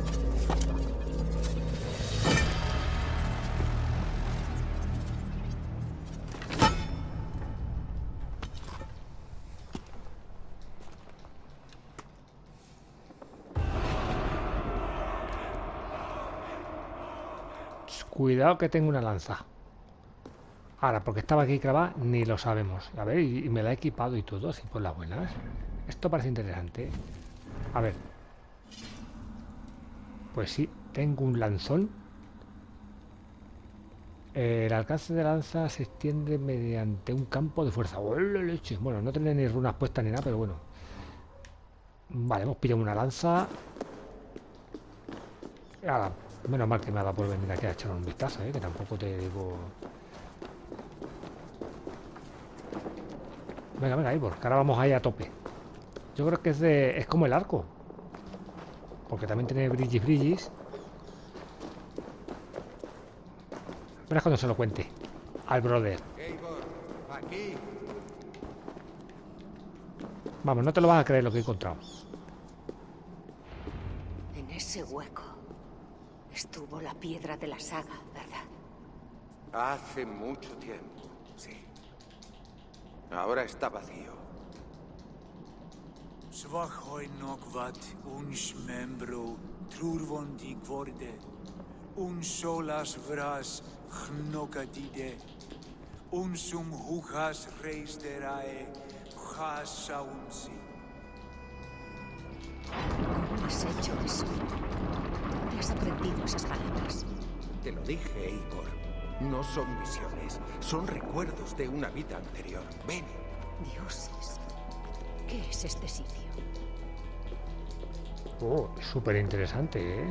Cuidado que tengo una lanza. Ahora, porque estaba aquí clavada, ni lo sabemos. A ver, y, y me la he equipado y todo, así por las buenas. Esto parece interesante. A ver. Pues sí, tengo un lanzón. Eh, el alcance de la lanza se extiende mediante un campo de fuerza. ¡Hola, leche! Bueno, no tiene ni runas puestas ni nada, pero bueno. Vale, hemos pillado una lanza. Ahora, menos mal que me ha dado por venir aquí a echar un vistazo, ¿eh? Que tampoco te digo... Venga, venga, Eivor, que ahora vamos ahí a tope. Yo creo que es de... es como el arco. Porque también tiene brillis brillis. Verás cuando se lo cuente al brother. Eivor, aquí. Vamos, no te lo vas a creer lo que he encontrado. En ese hueco estuvo la piedra de la saga, ¿verdad? Hace mucho tiempo, sí. Ahora está vacío. Svachoi nokvat uns membro trurvondi gvorde, un solas vras hnokadide, un sum hujas reis derae, hujas saunsi. ¿Cómo has hecho eso? ¿Dónde has aprendido esas palabras? Te lo dije, Eivor. No son visiones, son recuerdos de una vida anterior. Ven. Dioses, ¿qué es este sitio? Oh, súper interesante, ¿eh?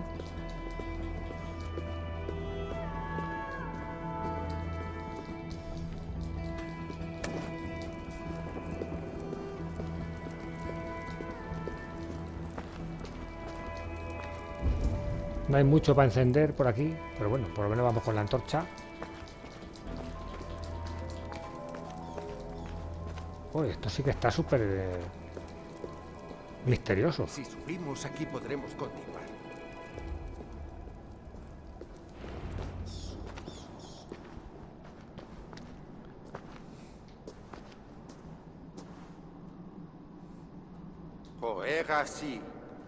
No hay mucho para encender por aquí, pero bueno, por lo menos vamos con la antorcha. Oh, esto sí que está súper eh, misterioso. Si subimos aquí podremos continuar. Poega sí.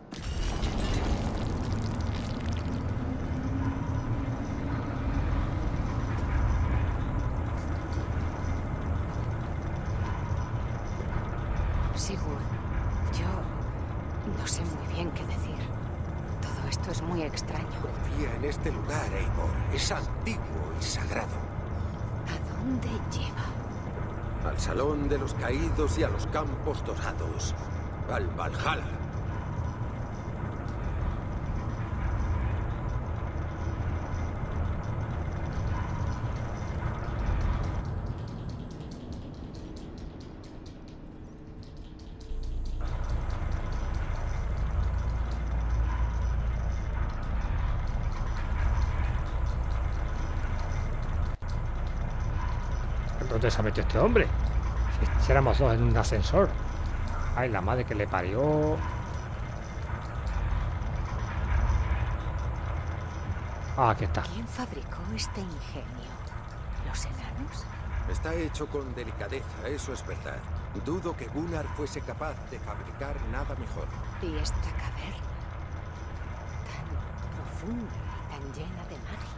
Sigurd, yo no sé muy bien qué decir. Todo esto es muy extraño. Confía en este lugar, Eivor. Es antiguo y sagrado. ¿A dónde lleva? Al Salón de los Caídos y a los Campos Dorados. Al Valhalla. ¿Dónde se ha metido este hombre? Si, si éramos dos en un ascensor. Ay, la madre que le parió. Ah, aquí está. ¿Quién fabricó este ingenio? ¿Los enanos? Está hecho con delicadeza, eso es verdad. Dudo que Gunnar fuese capaz de fabricar nada mejor. ¿Y esta caverna? Tan profunda y tan llena de magia.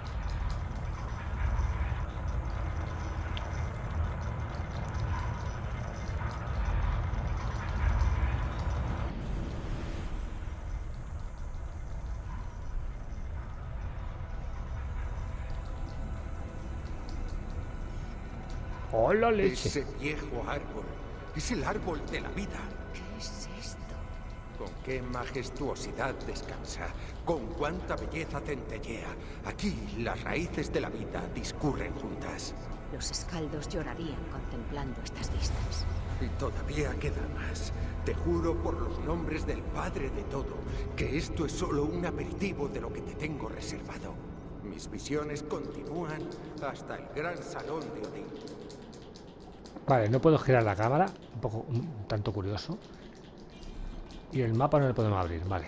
¡Hola, leche! Ese viejo árbol es el árbol de la vida. ¿Qué es esto? Con qué majestuosidad descansa, con cuánta belleza centellea. Aquí las raíces de la vida discurren juntas. Los escaldos llorarían contemplando estas vistas. Y todavía queda más. Te juro por los nombres del Padre de todo, que esto es solo un aperitivo de lo que te tengo reservado. Mis visiones continúan hasta el gran salón de Odín. Vale, no puedo girar la cámara, un poco, un tanto curioso. Y el mapa no le podemos abrir, vale.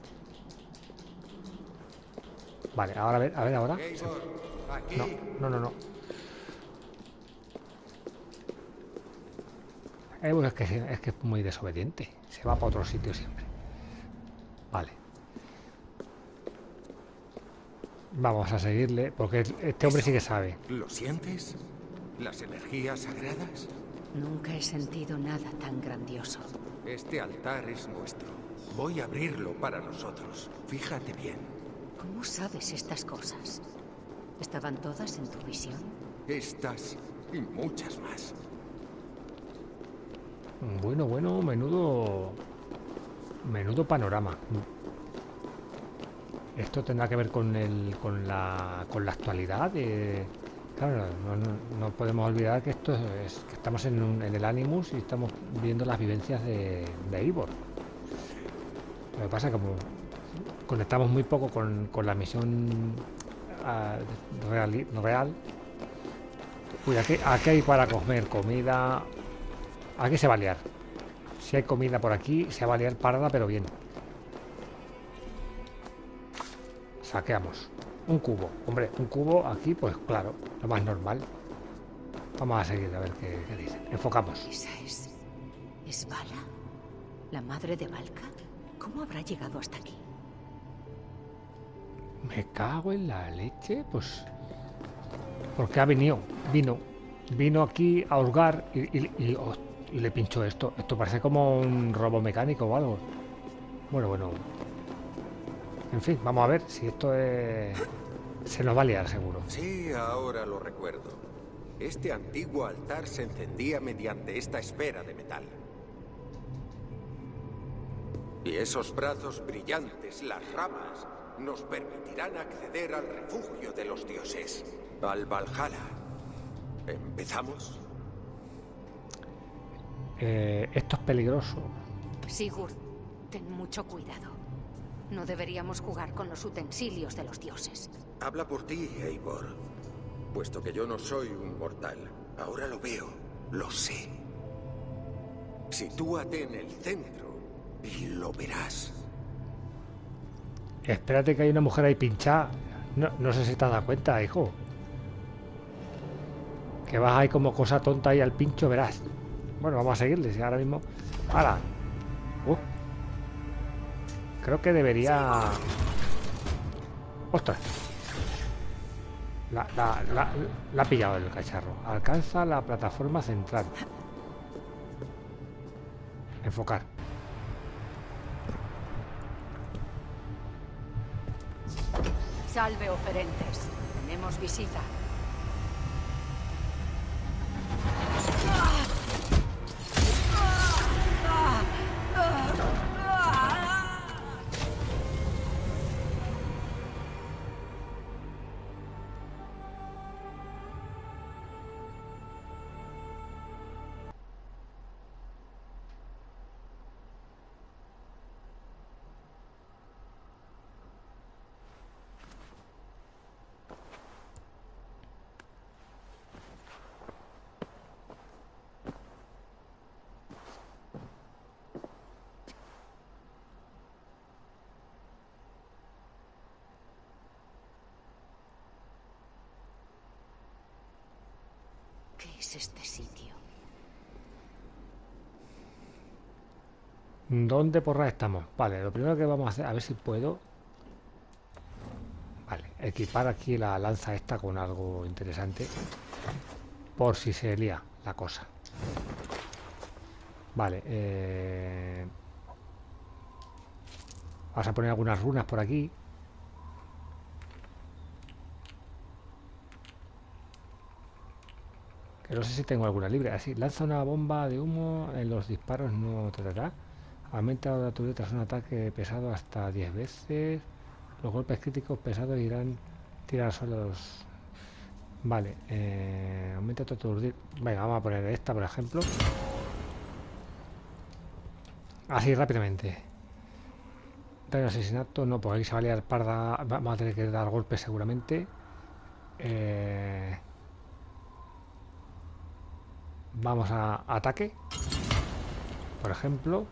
Vale, ahora a ver, a ver ahora. No, no, no, no. Eh, bueno, es que es que es muy desobediente. Se va para otro sitio siempre. Vale. Vamos a seguirle, porque este hombre sí que sabe. ¿Lo sientes? ¿Las energías sagradas? Nunca he sentido nada tan grandioso. Este altar es nuestro. Voy a abrirlo para nosotros. Fíjate bien. ¿Cómo sabes estas cosas? ¿Estaban todas en tu visión? Estas y muchas más. Bueno, bueno, menudo... Menudo panorama. Esto tendrá que ver con el, con la, con la actualidad. De, claro, no, no, no podemos olvidar que esto es, que estamos en, un, en el Animus y estamos viendo las vivencias de, de Eivor. Lo que pasa es que como conectamos muy poco con, con la misión uh, real, real. Uy, aquí, aquí hay para comer comida. Aquí se va a liar. Si hay comida por aquí, se va a liar parada, pero bien. Saqueamos. Un cubo. Hombre, un cubo aquí, pues claro, lo más normal. Vamos a seguir a ver qué, qué dice. Enfocamos. ¿Esa es... es Vala? ¿La madre de Valka? ¿Cómo habrá llegado hasta aquí? Me cago en la leche, pues... Porque ha venido, vino. Vino aquí a hurgar y, y, y, oh, y le pinchó esto. Esto parece como un robo mecánico o algo. Bueno, bueno... En fin, vamos a ver si esto es... Se nos va a liar, seguro. Sí, ahora lo recuerdo. Este antiguo altar se encendía mediante esta esfera de metal. Y esos brazos brillantes, las ramas, nos permitirán acceder al refugio de los dioses, al Valhalla. ¿Empezamos? Eh, esto es peligroso. Sigurd, ten mucho cuidado. No deberíamos jugar con los utensilios de los dioses. Habla por ti, Eivor. Puesto que yo no soy un mortal, ahora lo veo, lo sé. Sitúate en el centro y lo verás. Espérate que hay una mujer ahí pinchada. No, no sé si te has dado cuenta, hijo. Que vas ahí como cosa tonta ahí al pincho, verás. Bueno, vamos a seguirle, si ahora mismo... ¡Hala! Uh, Creo que debería... ¡Ostras! La, la, la, la ha pillado el cacharro. Alcanza la plataforma central. Enfocar. Salve, oferentes. Tenemos visita. ¿Qué es este sitio? ¿Dónde porra estamos? Vale, lo primero que vamos a hacer, a ver si puedo. Vale, equipar aquí la lanza esta con algo interesante. Por si se lía la cosa. Vale, eh... vamos a poner algunas runas por aquí. No sé si tengo alguna libre. Así, lanza una bomba de humo en los disparos, no tratará. Aumenta la tureta un ataque pesado hasta diez veces. Los golpes críticos pesados irán tirar solos. Vale, eh, aumenta tu aturdir. Venga, vamos a poner esta, por ejemplo. Así, rápidamente. Daño asesinato, no, porque aquí se va a liar parda. Vamos a tener que dar golpes seguramente. Eh... Vamos a ataque, por ejemplo.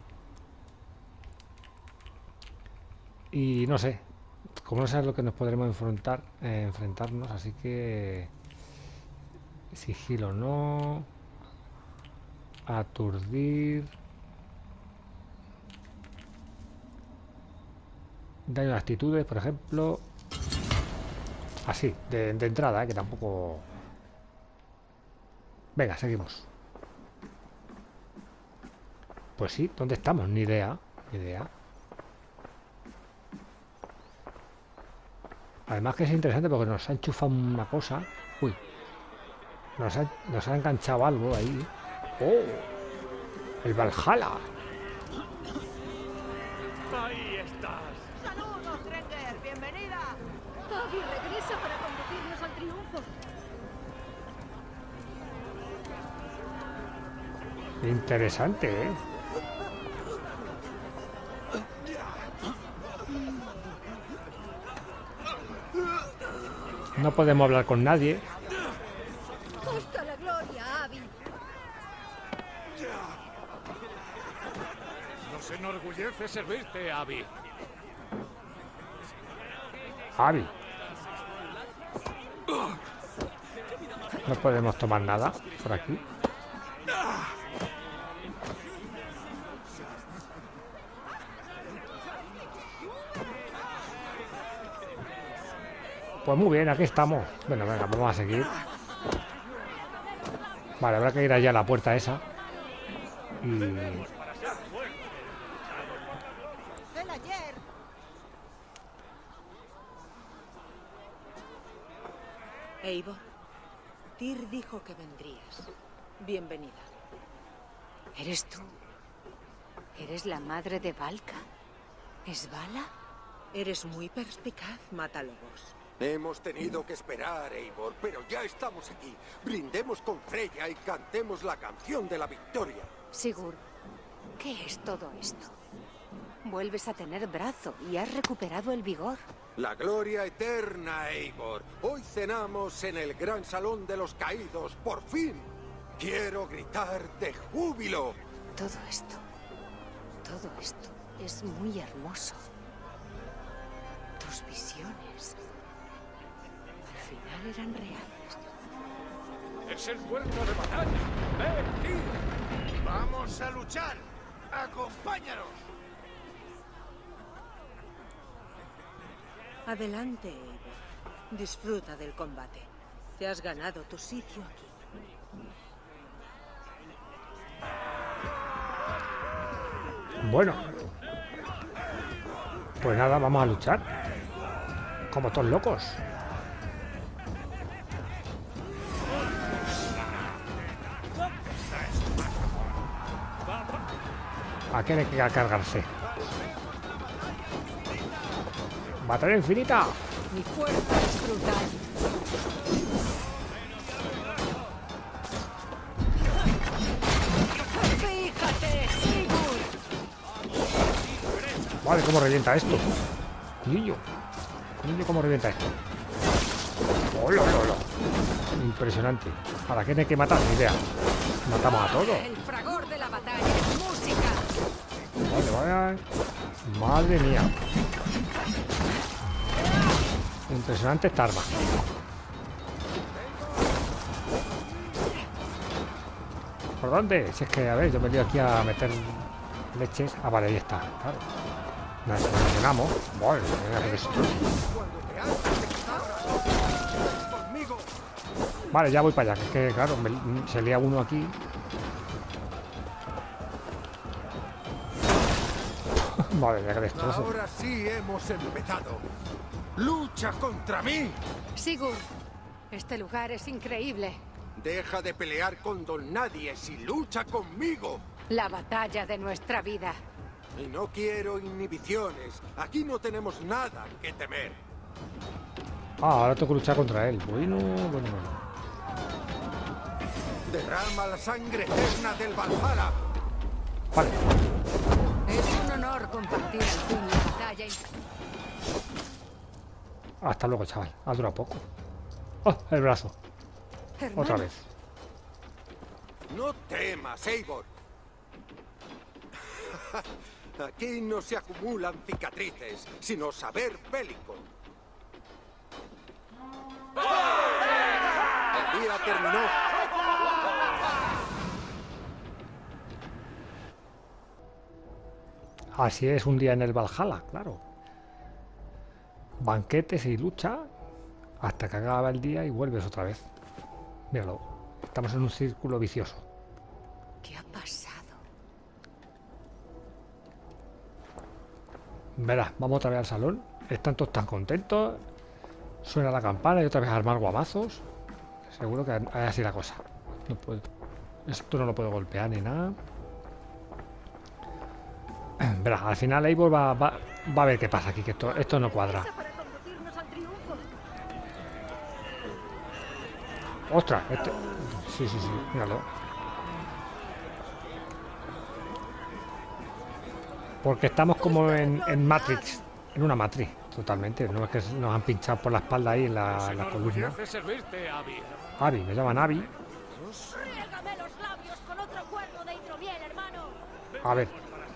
Y no sé, como no sé lo que nos podremos enfrentar, eh, enfrentarnos, así que sigilo no, aturdir, daño de actitudes, por ejemplo, así, de, de entrada, eh, que tampoco... Venga, seguimos. Pues sí, ¿dónde estamos? Ni idea, ni idea. Además que es interesante porque nos ha enchufado una cosa. Uy. Nos ha, nos ha enganchado algo ahí. ¡Oh! El Valhalla. Ahí estás. Saludos, Trenger. Bienvenida. Abby regresa para conducirnos al triunfo. Interesante, ¿eh? No podemos hablar con nadie. Hasta la gloria, Abby. Nos enorgullece servirte, Abby. Abby. No podemos tomar nada por aquí. Pues muy bien, aquí estamos. Bueno, venga, vamos a seguir. Vale, habrá que ir allá a la puerta esa. Y... Eivor, Tyr dijo que vendrías. Bienvenida. ¿Eres tú? ¿Eres la madre de Valka? ¿Es Vala? Eres muy perspicaz, Mátalobos. Hemos tenido que esperar, Eivor, pero ya estamos aquí. Brindemos con Freya y cantemos la canción de la victoria. Sigurd, ¿qué es todo esto? Vuelves a tener brazo y has recuperado el vigor. La gloria eterna, Eivor. Hoy cenamos en el gran salón de los caídos, por fin. Quiero gritar de júbilo. Todo esto, todo esto es muy hermoso. Tus visiones al final eran reales. ¡Es el puerto de batalla! ¡Ven, Tyr! ¡Vamos a luchar! ¡Acompáñanos! Adelante, Eivor. Disfruta del combate. Te has ganado tu sitio aquí. Bueno. Pues nada, vamos a luchar. Como todos locos. ¿A qué hay que cargarse? ¡Batalla infinita! Mi fuerza es brutal. ¡Fíjate, Sigurd! Vale, cómo revienta esto. Niño. Niño, cómo revienta esto. ¡Hola, hola, hola! Impresionante. ¿Para qué hay que matar? Ni idea. Matamos a todos. El fragor de la batalla es música. Vale, vale. Madre mía. Impresionante esta arma. ¿Por dónde? Si es que, a ver, yo me voy aquí a meter leches. Ah, vale, ahí está. Claro. Nos mencionamos. Vale, vale, ya voy para allá. Que, es que claro, me, se lía uno aquí. Vale, ya que destrozo. Ahora sí hemos empezado. ¡Lucha contra mí! Sigurd, este lugar es increíble. Deja de pelear con Don Nadie y lucha conmigo. La batalla de nuestra vida. Y no quiero inhibiciones. Aquí no tenemos nada que temer. Ah, ahora tengo que luchar contra él. Bueno, bueno, bueno. Derrama la sangre eterna del Valhalla. Vale. Es un honor compartir al fin la batalla. Hasta luego, chaval. Ha durado poco. Oh, el brazo. Hermano. Otra vez. No temas, Eivor. Aquí no se acumulan cicatrices, sino saber bélico. El día terminó. Así es un día en el Valhalla, claro. Banquetes y lucha hasta que acaba el día y vuelves otra vez. Míralo. Estamos en un círculo vicioso. ¿Qué ha pasado? Verás, vamos otra vez al salón. Están todos tan contentos. Suena la campana y otra vez a armar guamazos. Seguro que es así la cosa. No puedo. Esto no lo puedo golpear ni nada. Verás, al final Eivor va, va, va a ver qué pasa aquí, que esto, esto no cuadra. ¡Ostras! Este... Sí, sí, sí, míralo. Porque estamos como en, en Matrix, en una Matrix, totalmente. No es que nos han pinchado por la espalda ahí en la, la columna. Abby, me llaman Abby. A ver.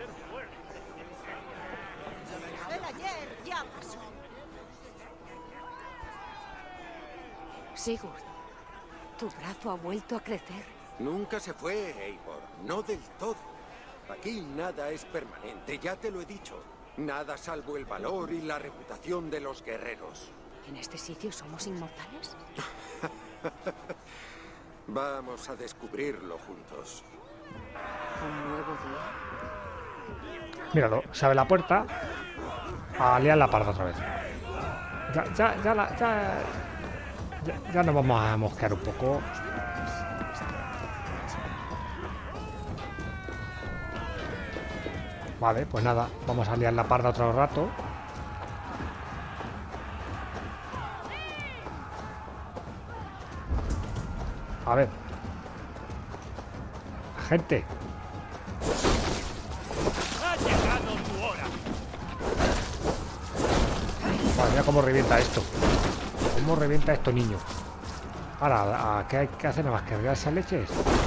Sigurd, tu brazo ha vuelto a crecer. Nunca se fue, Eivor. No del todo. Aquí nada es permanente, ya te lo he dicho. Nada salvo el valor y la reputación de los guerreros. ¿En este sitio somos inmortales? Vamos a descubrirlo juntos. ¿Un nuevo día? Míralo, se abre la puerta. A liar la parda otra vez. Ya, ya, ya, la, ya, ya, ya nos vamos a mosquear un poco. Vale, pues nada, vamos a liar la parda otro rato. A ver. Gente. Ha llegado tu hora. Vale, mira cómo revienta esto. Cómo revienta esto, niño. Ahora, ¿qué hay que hacer? Nada más que cargar esas leches.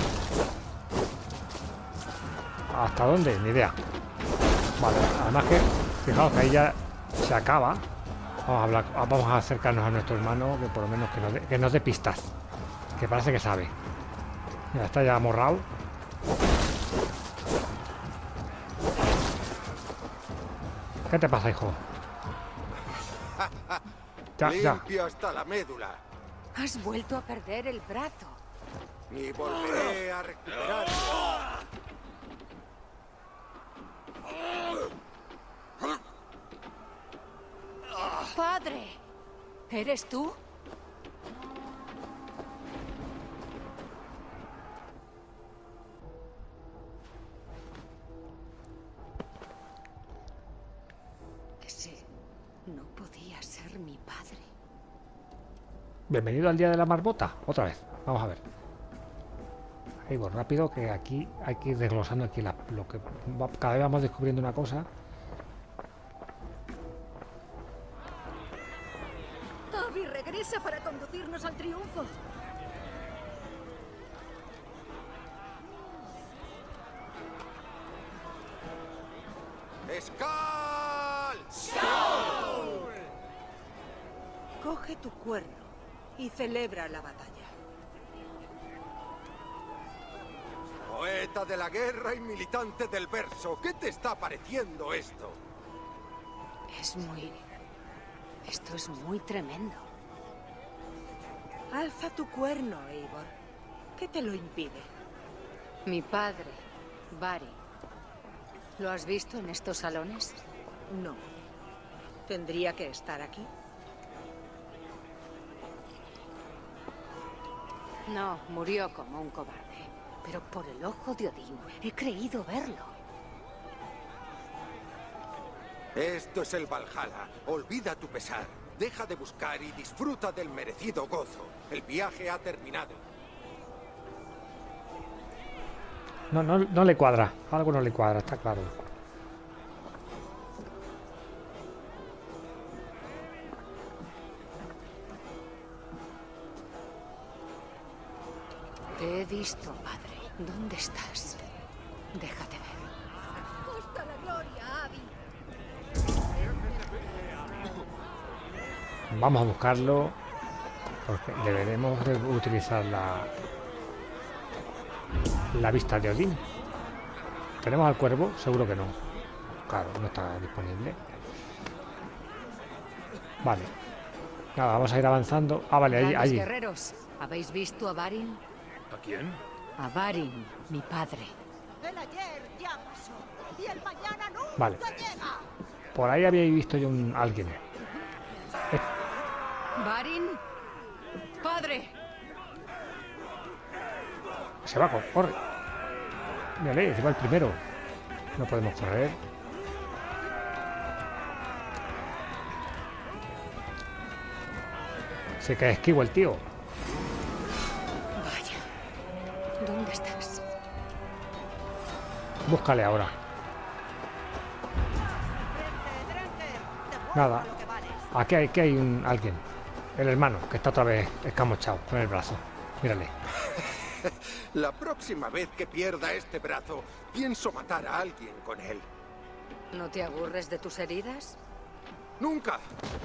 ¿Hasta dónde? Ni idea. Vale, además que, fijaos que ahí ya se acaba. Vamos a hablar, vamos a acercarnos a nuestro hermano, que por lo menos que nos dé, que nos dé pistas. Que parece que sabe. Mira, está ya amorrado. ¿Qué te pasa, hijo? Ya, ya. Limpio hasta la médula. Has vuelto a perder el brazo. Y volveré a recuperarlo. ¡Padre! ¿Eres tú? Ese no podía ser mi padre. Bienvenido al día de la marmota. Otra vez. Vamos a ver. Ahí voy, rápido, que aquí hay que ir desglosando aquí la, lo que va, cada vez vamos descubriendo una cosa. Abby regresa para conducirnos al triunfo. ¡Skal! ¡Skal! Coge tu cuerno y celebra la batalla. Poeta de la guerra y militante del verso, ¿qué te está pareciendo esto? Es muy... Esto es muy tremendo. Alza tu cuerno, Eivor. ¿Qué te lo impide? Mi padre, Bari. ¿Lo has visto en estos salones? No. ¿Tendría que estar aquí? No, murió como un cobarde. Pero por el ojo de Odín he creído verlo. Esto es el Valhalla. Olvida tu pesar. Deja de buscar y disfruta del merecido gozo. El viaje ha terminado. No, no, no le cuadra. Algo no le cuadra, está claro. Te he visto, padre. ¿Dónde estás? Déjate ver. ¡Hasta la gloria, Abby! Vamos a buscarlo. Porque deberemos de utilizar la, la vista de Odín. ¿Tenemos al cuervo? Seguro que no. Claro, no está disponible. Vale. Nada, vamos a ir avanzando. Ah, vale, allí. Grandes allí. guerreros, ¿habéis visto a Varin? ¿A quién? A Varin, mi padre. El ayer ya pasó y el mañana nunca Vale. llega. Por ahí había visto yo un alguien. Eh, ¿Varin? ¡Padre! se va, corre. Mírale, se va el primero. No podemos correr. Se cae esquivo el tío. Vaya. ¿Dónde estás? Búscale ahora. Nada. Aquí hay, aquí hay un alguien. El hermano, que está otra vez escamochado con el brazo. Mírale. La próxima vez que pierda este brazo, pienso matar a alguien con él. ¿No te aburres de tus heridas? ¡Nunca!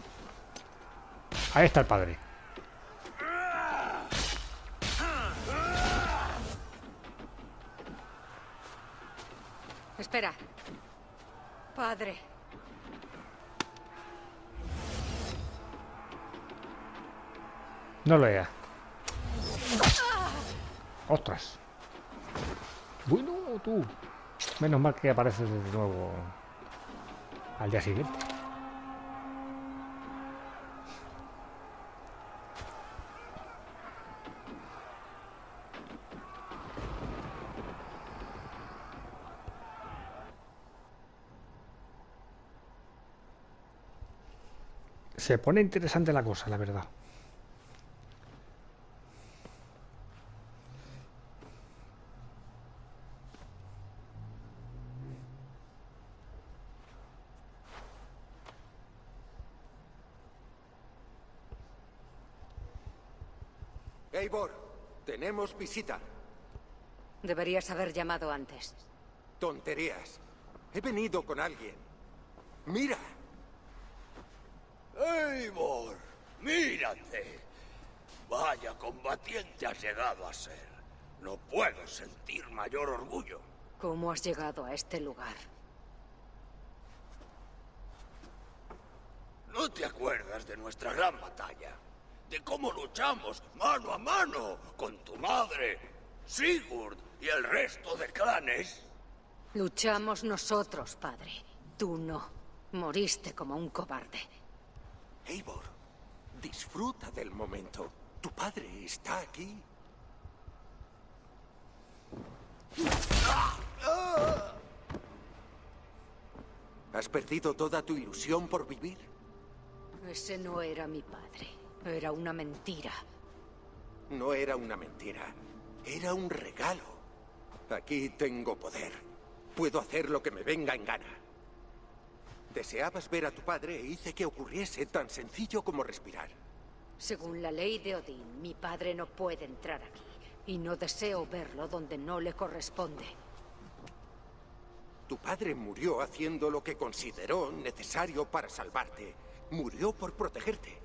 Ahí está el padre. Espera. Padre. No lo era. ¡Ostras! Bueno, tú. Menos mal que apareces de nuevo al día siguiente. Se pone interesante la cosa, la verdad. Eivor, tenemos visita. Deberías haber llamado antes. Tonterías. He venido con alguien. Mira. Eivor, mírate. Vaya combatiente has llegado a ser. No puedo sentir mayor orgullo. ¿Cómo has llegado a este lugar? ¿No te acuerdas de nuestra gran batalla? De cómo luchamos mano a mano con tu madre, Sigurd y el resto de clanes. Luchamos nosotros, padre. Tú no. Moriste como un cobarde. Eivor, disfruta del momento. Tu padre está aquí. ¿Has perdido toda tu ilusión por vivir? Ese no era mi padre. Era una mentira. No era una mentira. Era un regalo. Aquí tengo poder. Puedo hacer lo que me venga en gana. Deseabas ver a tu padre e hice que ocurriese tan sencillo como respirar. Según la ley de Odín, mi padre no puede entrar aquí. Y no deseo verlo donde no le corresponde. Tu padre murió haciendo lo que consideró necesario para salvarte. Murió por protegerte.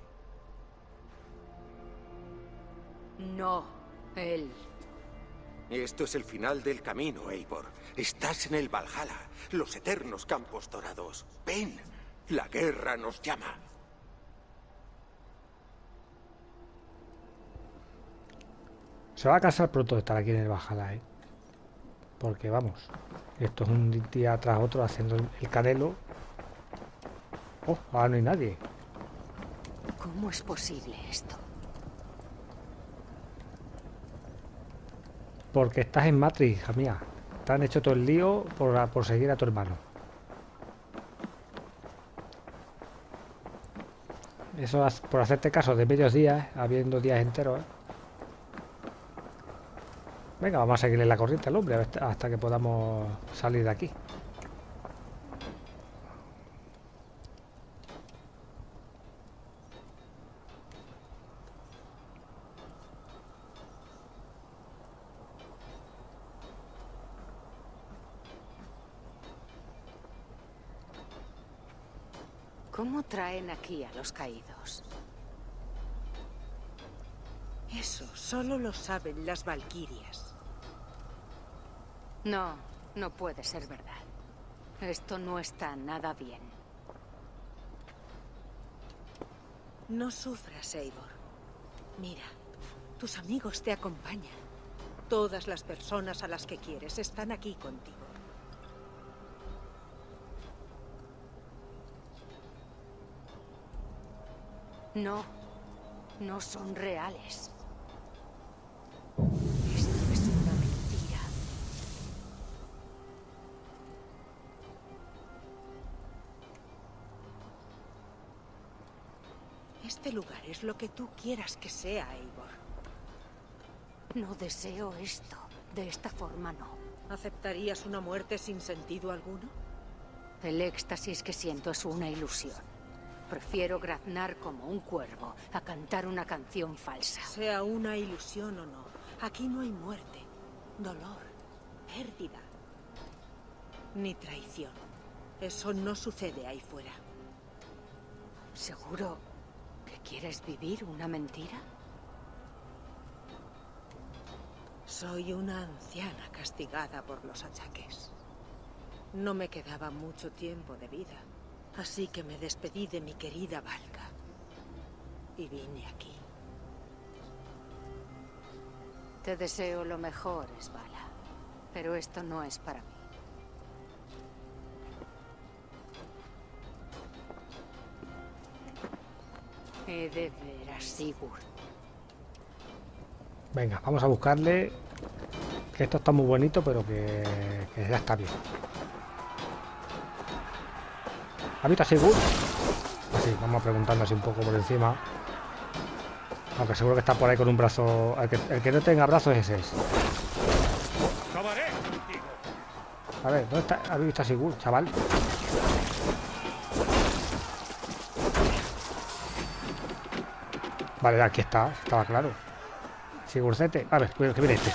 No, él. Esto es el final del camino, Eivor. Estás en el Valhalla, los eternos campos dorados. Ven, la guerra nos llama. Se va a cansar pronto de estar aquí en el Valhalla, ¿eh? Porque vamos, esto es un día tras otro haciendo el canelo. Oh, ahora no hay nadie. ¿Cómo es posible esto? Porque estás en Matrix, hija mía. Te han hecho todo el lío por, por seguir a tu hermano. Eso por hacerte caso de medios días, habiendo días enteros, ¿eh? Venga, vamos a seguirle la corriente al hombre hasta que podamos salir de aquí. ¿Cómo traen aquí a los caídos? Eso solo lo saben las valquirias. No, no puede ser verdad. Esto no está nada bien. No sufras, Eivor. Mira, tus amigos te acompañan. Todas las personas a las que quieres están aquí contigo. No, no son reales. Este lugar es lo que tú quieras que sea, Eivor. No deseo esto. De esta forma no. ¿Aceptarías una muerte sin sentido alguno? El éxtasis que siento es una ilusión. Prefiero graznar como un cuervo a cantar una canción falsa. Sea una ilusión o no, aquí no hay muerte, dolor, pérdida, ni traición. Eso no sucede ahí fuera. ¿Seguro que quieres vivir una mentira? Soy una anciana castigada por los achaques. No me quedaba mucho tiempo de vida. Así que me despedí de mi querida Valka. Y vine aquí. Te deseo lo mejor, Svala. Pero esto no es para mí. He de ver a Sigurd. Venga, vamos a buscarle. Que esto está muy bonito, pero que, que ya está bien. ¿Ha visto a Sigurd? Así, vamos preguntando así un poco por encima. Aunque seguro que está por ahí con un brazo. El que, el que no tenga brazos es ese. A ver, ¿dónde está? ¿Has visto a Sigurd, chaval? Vale, aquí está, estaba claro. Sigurcete. A ver, que viene este.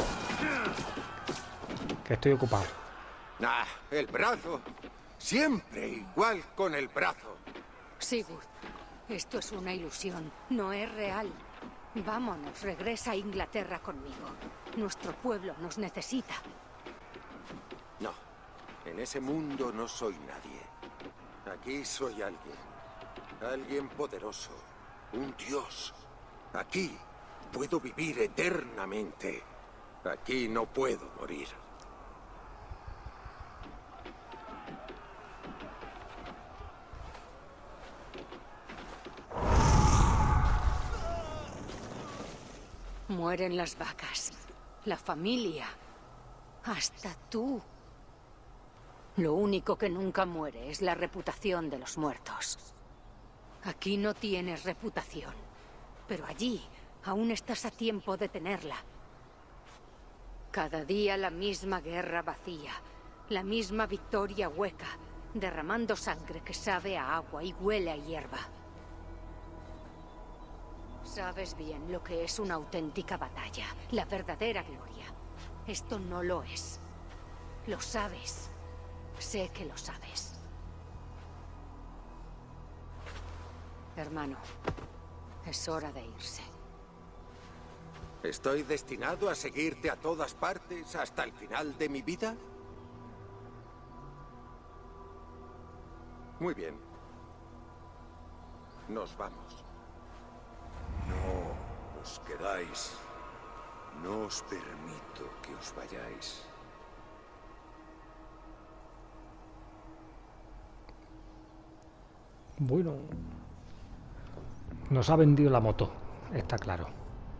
Que estoy ocupado. Ah, el brazo. Siempre igual con el brazo. Sigurd, esto es una ilusión, no es real. Vámonos, regresa a Inglaterra conmigo. Nuestro pueblo nos necesita. No, en ese mundo no soy nadie. Aquí soy alguien. Alguien poderoso. Un dios. Aquí puedo vivir eternamente. Aquí no puedo morir. Mueren las vacas, la familia, hasta tú. Lo único que nunca muere es la reputación de los muertos. Aquí no tienes reputación, pero allí aún estás a tiempo de tenerla. Cada día la misma guerra vacía, la misma victoria hueca, derramando sangre que sabe a agua y huele a hierba. Sabes bien lo que es una auténtica batalla, la verdadera gloria. Esto no lo es. Lo sabes. Sé que lo sabes. Hermano, es hora de irse. ¿Estoy destinado a seguirte a todas partes hasta el final de mi vida? Muy bien. Nos vamos. No os quedáis. No os permito que os vayáis. Bueno, nos ha vendido la moto, está claro.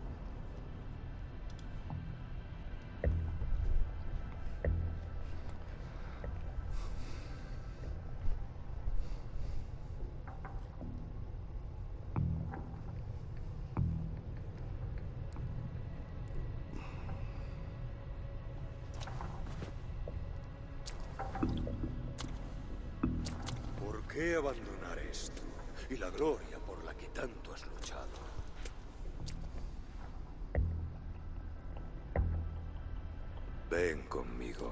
¿Por qué abandonar esto y la gloria por la que tanto has luchado? Ven conmigo.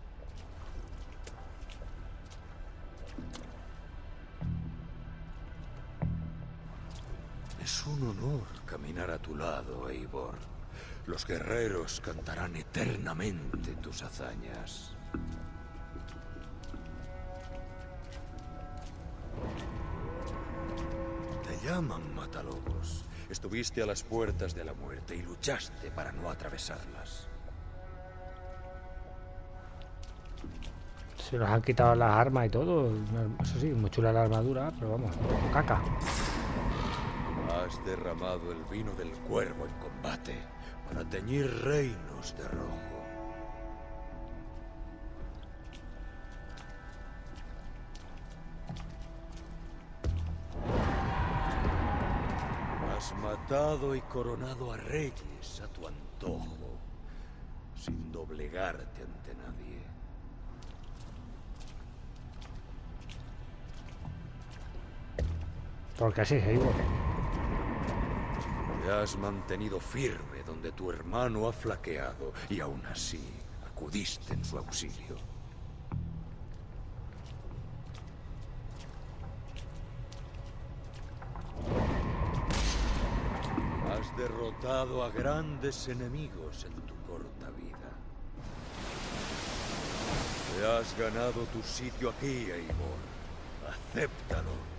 Es un honor caminar a tu lado, Eivor. Los guerreros cantarán eternamente tus hazañas. Te llaman Matalobos. Estuviste a las puertas de la muerte y luchaste para no atravesarlas. Se nos han quitado las armas y todo. Eso sí, muy chula la armadura, pero vamos, como caca. Has derramado el vino del cuervo en combate para teñir reinos de rojo. Has matado y coronado a reyes a tu antojo, sin doblegarte ante nadie. Porque así es, Eivor. Te has mantenido firme donde tu hermano ha flaqueado y aún así acudiste en su auxilio. Has derrotado a grandes enemigos en tu corta vida. Te has ganado tu sitio aquí, Eivor. Acéptalo.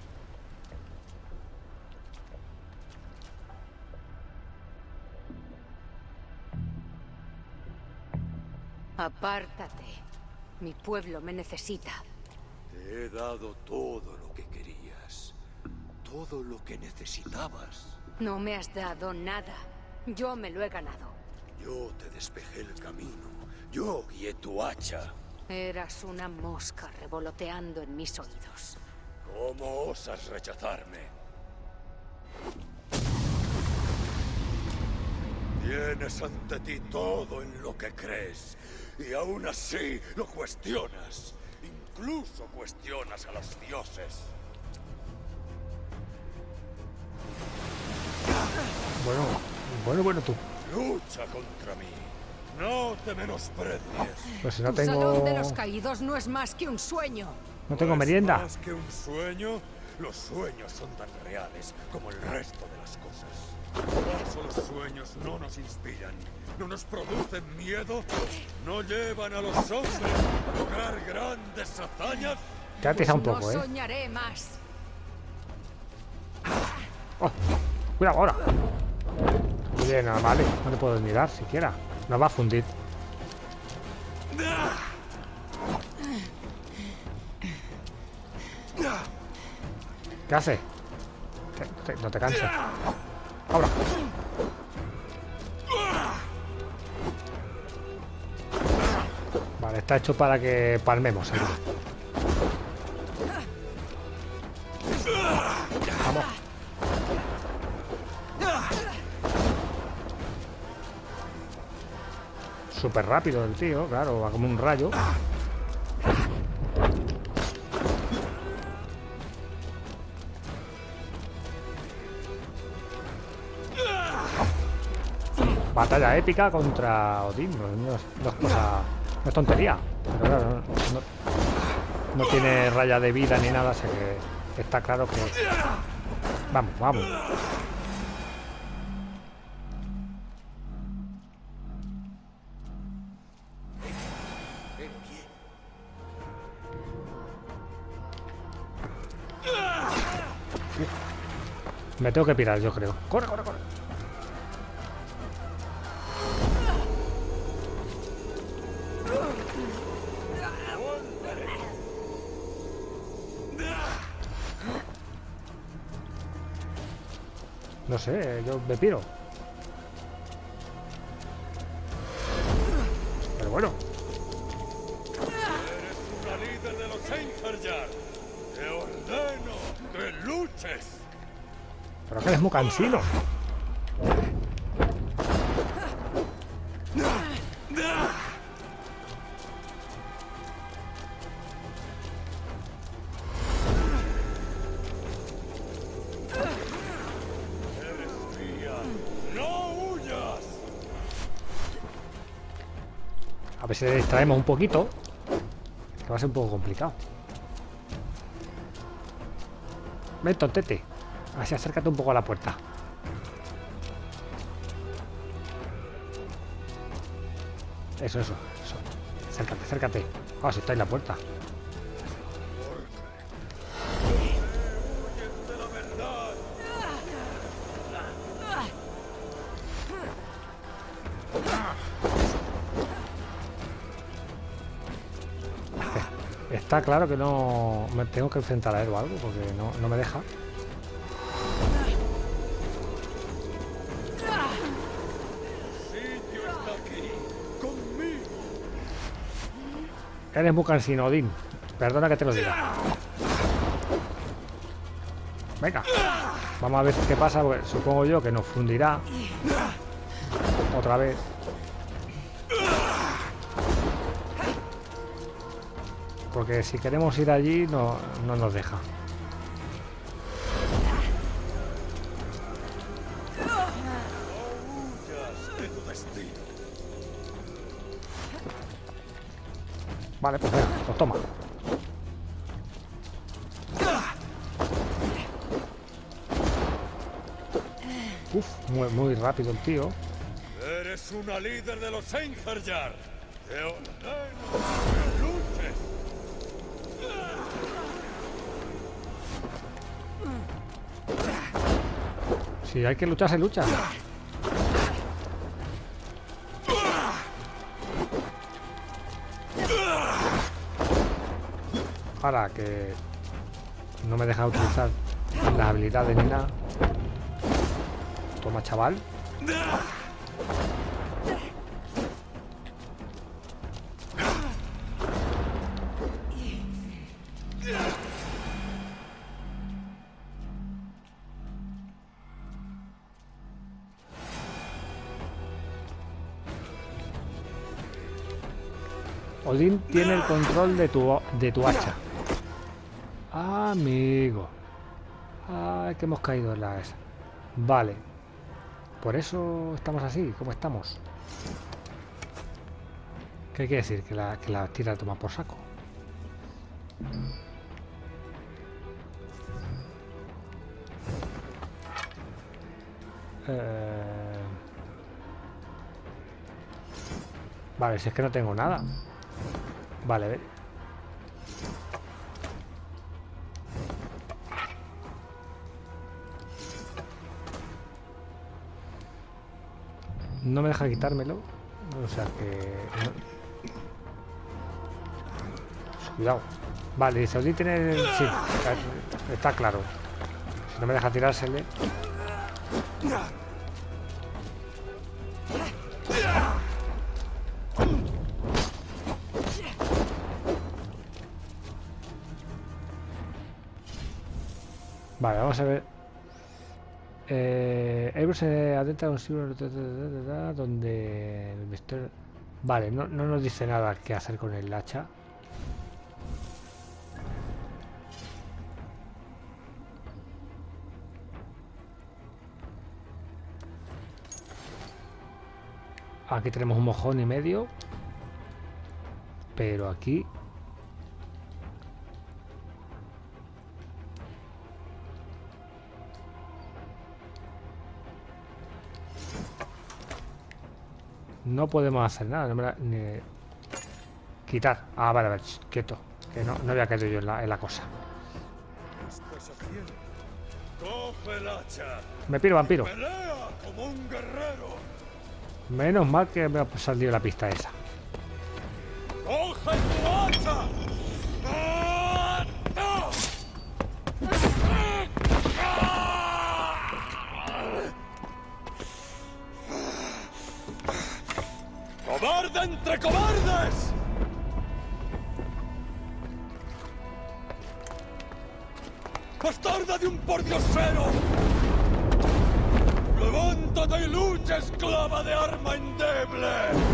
Apártate. Mi pueblo me necesita. Te he dado todo lo que querías. Todo lo que necesitabas. No me has dado nada. Yo me lo he ganado. Yo te despejé el camino. Yo guié tu hacha. Eras una mosca revoloteando en mis oídos. ¿Cómo osas rechazarme? Tienes ante ti todo en lo que crees. Y aún así lo cuestionas. Incluso cuestionas a los dioses. Bueno, bueno, bueno tú. Lucha contra mí. No te menosprecies. Pues si no Tu tengo... salón de los caídos no es más que un sueño. No tengo ¿No es merienda. más que un sueño? Los sueños son tan reales como el resto de las cosas. ¿Acaso los sueños no nos inspiran? ¿No nos producen miedo? ¿No llevan a los hombres a lograr grandes hazañas? Te ha atizado un No poco, ¿eh? soñaré más. Oh, cuidado ahora. Oye, no, vale, no le puedo mirar siquiera. Nos va a fundir. ¿Qué hace? Te, te, no te canses. Ahora. Vale, está hecho para que palmemos aquí. Vamos. Súper rápido el tío, claro, va como un rayo. Batalla épica contra Odín. No es, no es cosa, no es tontería. Pero claro, no, no, no tiene raya de vida ni nada, así que está claro que... Vamos, vamos. Me tengo que pirar, yo creo. Corre, corre, corre. No sé, yo me piro. Pero bueno. Eres una líder de los Einherjar. Te ordeno que luches. Pero que eres muy cansino. A ver si le distraemos un poquito, que va a ser un poco complicado. Ven, tontete. Así, acércate un poco a la puerta. Eso, eso, eso. Acércate, acércate. Ah, si está en la puerta. Está claro que no me tengo que enfrentar a él o algo, porque no, no me deja. Eres muy cansino, Odín. Perdona que te lo diga. Venga. Vamos a ver qué pasa, porque supongo yo que nos fundirá. Otra vez. Porque si queremos ir allí, no, no nos deja. Vale, pues venga, pues toma. Uf, muy, muy rápido el tío. Eres una líder de los Einherjar. Te ordeno que luches. Si hay que luchar, se lucha. Para que no me deja utilizar las habilidades ni nada. Toma, chaval. Odín tiene el control de tu, de tu hacha. Amigo. Ay, que hemos caído en la esa. Vale. Por eso estamos así, como estamos. ¿Qué quiere decir? Que la, que la tira a tomar por saco. Eh... Vale, si es que no tengo nada. Vale, ve. No me deja quitármelo. O sea que... no. Cuidado. Vale, dice, Odín tiene... Sí, está claro. Si no me deja tirársele... Vale, vamos a ver. Eh, Eivor se adentra a un siglo donde el misterio... Vale, no, no nos dice nada qué hacer con el hacha. Aquí tenemos un mojón y medio. Pero aquí... no podemos hacer nada. No me la, ni... Quitar. Ah, vale, vale. Quieto. Que no, no había caído yo en la, en la cosa. Coge el hacha. Me piro, vampiro. Pelea como un guerrero. Menos mal que me ha salido la pista esa. ¡Coge tu hacha! ¡Cobarde entre cobardes! ¡Bastarda de un pordiosero! ¡Levántate y lucha, esclava de arma endeble!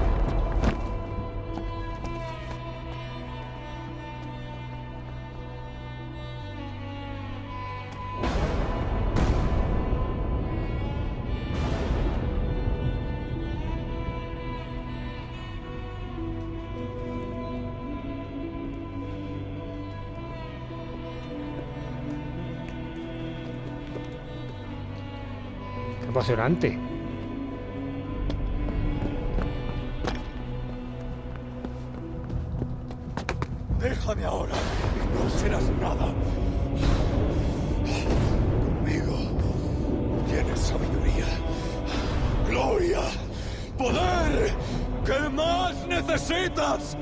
Emocionante. Déjame ahora y no serás nada. Conmigo tienes sabiduría, gloria, poder. ¿Qué más necesitas?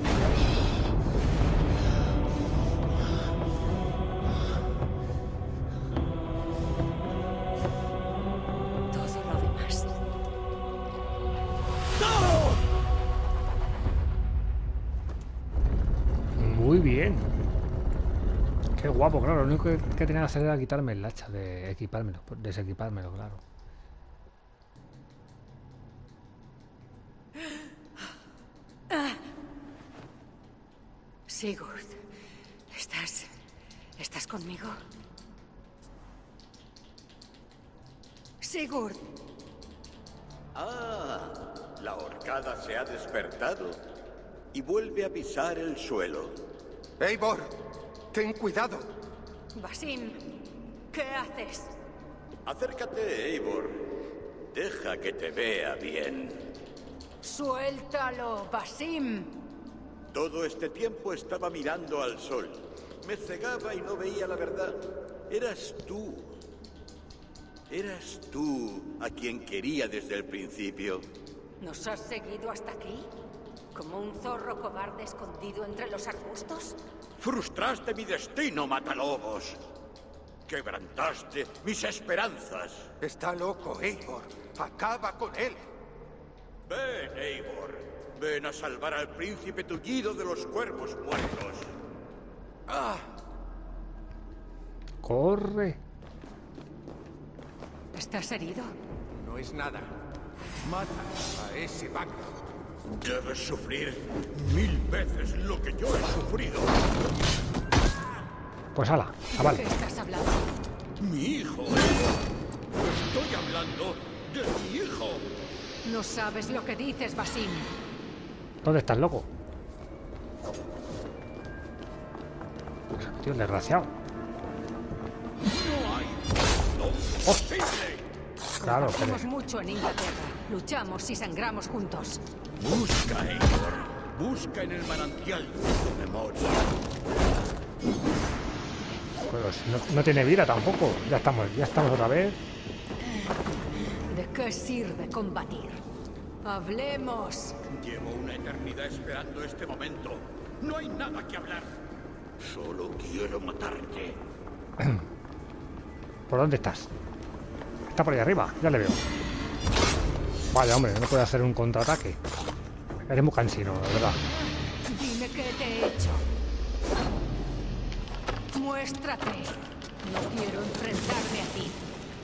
Muy bien. Qué guapo, claro. Lo único que, que tenía que hacer era quitarme el hacha, de equipármelo, desequipármelo, claro. Sigurd, ¿estás... estás conmigo? Sigurd. Ah, la horcada se ha despertado y vuelve a pisar el suelo. Eivor, ten cuidado. Basim, ¿qué haces? Acércate, Eivor. Deja que te vea bien. Suéltalo, Basim. Todo este tiempo estaba mirando al sol. Me cegaba y no veía la verdad. Eras tú. Eras tú a quien quería desde el principio. ¿Nos has seguido hasta aquí? ¿Como un zorro cobarde escondido entre los arbustos? Frustraste mi destino, Matalobos. Quebrantaste mis esperanzas. Está loco, Eivor. Acaba con él. Ven, Eivor. Ven a salvar al príncipe tullido de los cuervos muertos. ¡Ah! Corre. ¿Estás herido? No es nada. Mata a ese vago. Debes sufrir mil veces lo que yo he sufrido. Pues ala, ah, vale. ¿Qué estás hablando? Mi hijo, Eivor. Estoy hablando de mi hijo. No sabes lo que dices, Basim. ¿Dónde estás, loco? Tío, desgraciado. No hay no posible. Claro, pero... Compartimos mucho en Inglaterra. Luchamos y sangramos juntos. Busca, Eivor. Busca en el manantial de tu memoria. Pues no, no tiene vida tampoco. Ya estamos, ya estamos otra vez. ¿De qué sirve combatir? Hablemos. Llevo una eternidad esperando este momento. No hay nada que hablar. Solo quiero matarte. ¿Por dónde estás? Está por ahí arriba, ya le veo. Vaya, hombre, no puede hacer un contraataque. Eres muy cansino, de verdad. Dime qué te he hecho. Muéstrate. No quiero enfrentarme a ti.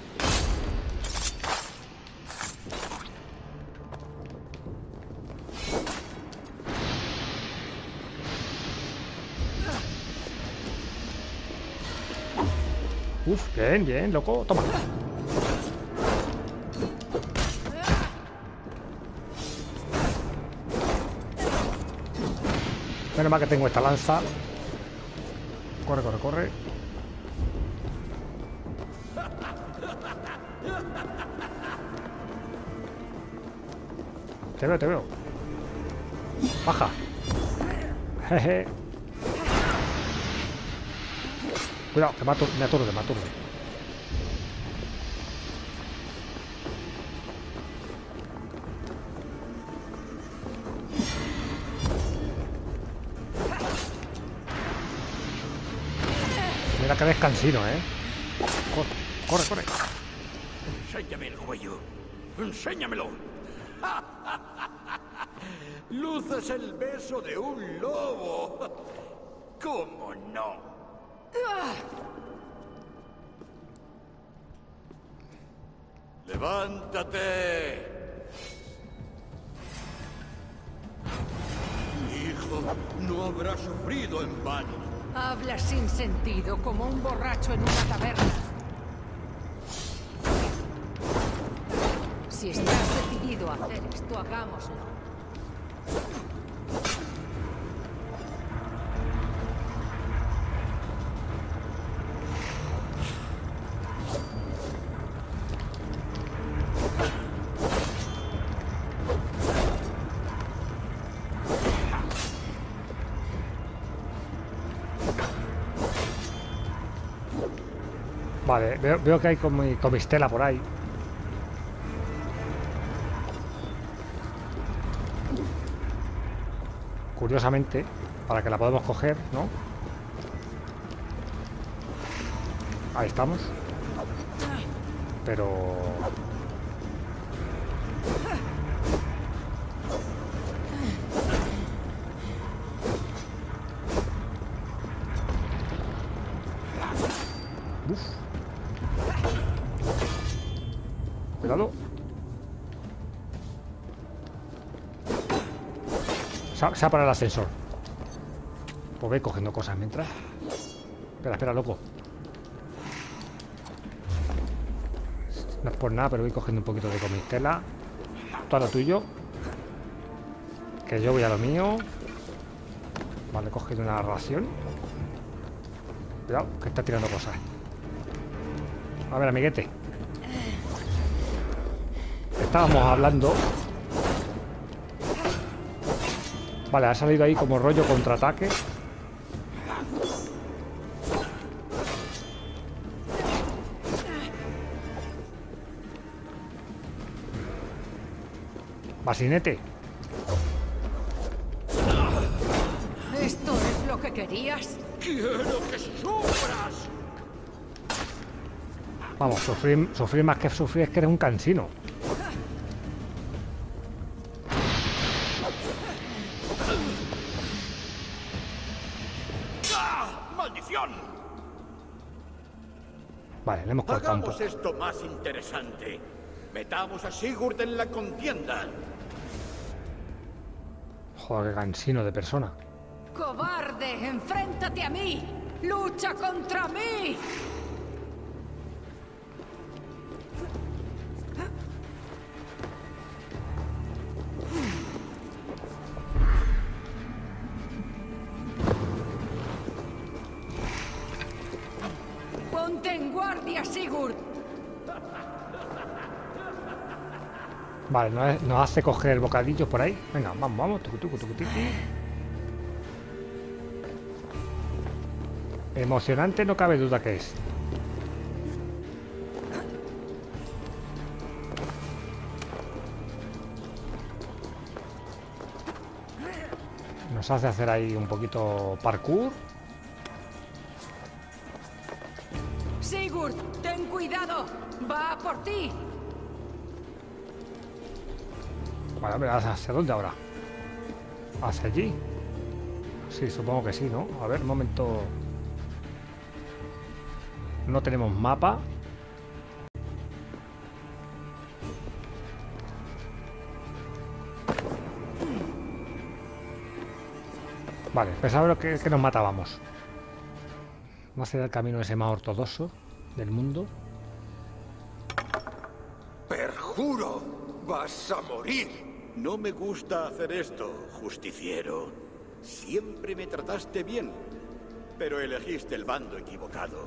Uf, bien, bien, loco. Toma. Menos mal que tengo esta lanza. Corre, corre, corre. Te veo, te veo. Baja. Jeje. Cuidado, que me aturde, me aturde, me aturde. Mira que descansino, ¿eh? Corre, corre, corre. Enséñame el cuello. Enséñamelo. Luces el beso de un lobo. ¿Cómo no? ¡Levántate! Mi hijo no habrá sufrido en vano. Hablas sin sentido, como un borracho en una taberna. Si estás decidido a hacer esto, hagámoslo. Vale, veo, veo que hay comi, comistela por ahí. Curiosamente, para que la podamos coger, ¿no? Ahí estamos. Pero... Uf. Cuidado. Se ha, se ha parado el ascensor. Pues voy cogiendo cosas mientras. Espera, espera, loco. No es por nada, pero voy cogiendo un poquito de comistela. Todo lo tuyo. Que yo voy a lo mío. Vale, he cogido una ración. Cuidado, que está tirando cosas. A ver, amiguete. Estábamos hablando. Vale, ha salido ahí como rollo contraataque. Basinete. ¿Esto es lo que querías? ¡Quiero que sufras! Vamos, sufrir, sufrir más que sufrir es que eres un cansino. ¡Maldición! Vale, le hemos cortado un poco. Hagamos esto más interesante. Metamos a Sigurd en la contienda. Joder, qué cansino de persona. ¡Cobarde! ¡Enfréntate a mí! ¡Lucha contra mí! ¡Ponte en guardia, Sigurd! Vale, nos, nos hace coger el bocadillo por ahí. Venga, vamos, vamos. Tucu, tucu, tucu, tucu. Emocionante, no cabe duda que es. Nos hace hacer ahí un poquito parkour. Sigurd, ten cuidado. Va por ti. Vale, hombre, ¿hacia dónde ahora? ¿Hacia allí? Sí, supongo que sí, ¿no? A ver, un momento. No tenemos mapa. Vale, pensaba que, que nos matábamos. No será el camino ese más ortodoxo del mundo. ¡Perjuro! ¡Vas a morir! No me gusta hacer esto, justiciero. Siempre me trataste bien, pero elegiste el bando equivocado.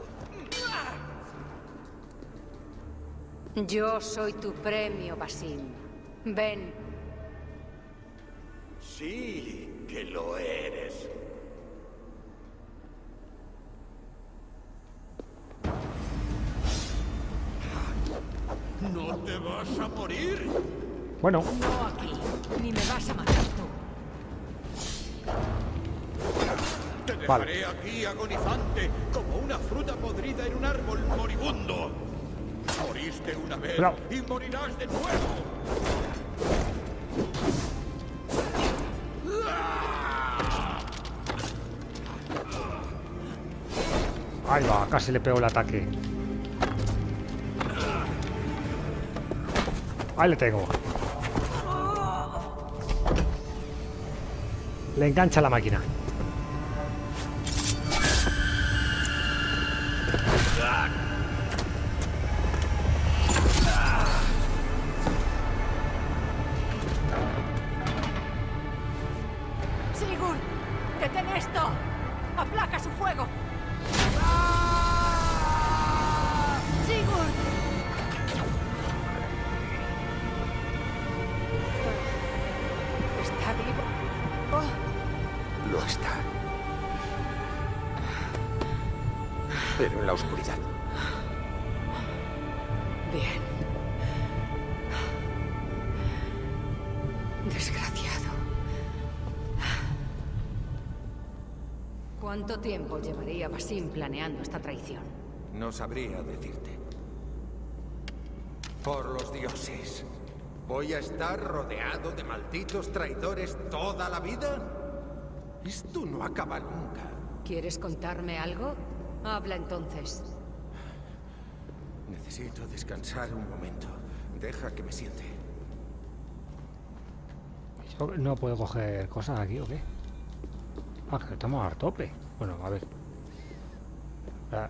Yo soy tu premio, Basim. Ven. Sí, que lo eres. ¿No te vas a morir? Bueno. No aquí, ni me vas a matar tú. Te dejaré aquí agonizante, como una fruta podrida en un árbol moribundo. Moriste una vez no. y morirás de nuevo. Ahí va, casi le pego el ataque. Ahí le tengo. Le engancha la máquina. Sigurd, detén esto. Aplaca su fuego. Sigurd. ¿Está vivo? Oh. Lo está. Pero en la oscuridad. Bien. Desgraciado. ¿Cuánto tiempo llevaría Basim planeando esta traición? No sabría decirte. Por los dioses. ¿Voy a estar rodeado de malditos traidores toda la vida? Esto no acaba nunca. ¿Quieres contarme algo? Habla entonces. Necesito descansar un momento. Deja que me siente. ¿Yo no puedo coger cosas aquí o qué? Ah, que estamos a tope. Bueno, a ver. Ah.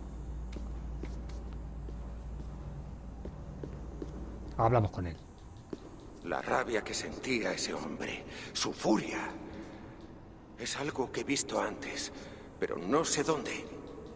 Hablamos con él. La rabia que sentía ese hombre, su furia, es algo que he visto antes, pero no sé dónde.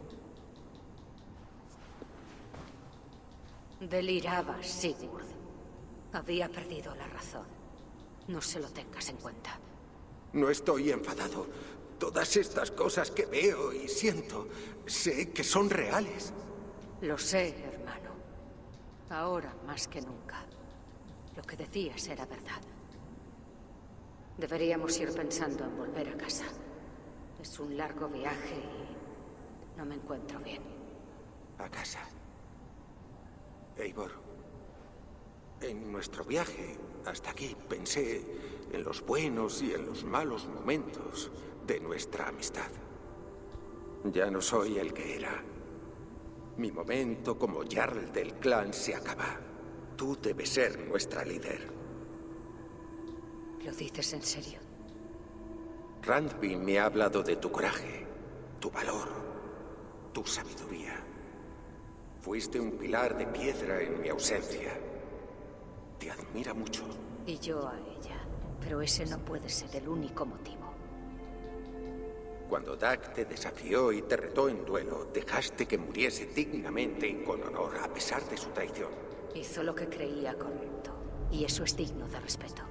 Deliraba, Sigurd. Había perdido la razón. No se lo tengas en cuenta. No estoy enfadado. Todas estas cosas que veo y siento, sé que son reales. Lo sé, hermano. Ahora más que nunca. Lo que decías era verdad. Deberíamos ir pensando en volver a casa. Es un largo viaje y no me encuentro bien. A casa. Eivor, en nuestro viaje hasta aquí pensé en los buenos y en los malos momentos de nuestra amistad. Ya no soy el que era. Mi momento como Jarl del clan se acaba. Tú debes ser nuestra líder. ¿Lo dices en serio? Randvin me ha hablado de tu coraje, tu valor, tu sabiduría. Fuiste un pilar de piedra en mi ausencia. Te admira mucho. Y yo a ella. Pero ese no puede ser el único motivo. Cuando Dag te desafió y te retó en duelo, dejaste que muriese dignamente y con honor a pesar de su traición. Hizo lo que creía correcto. Y eso es digno de respeto.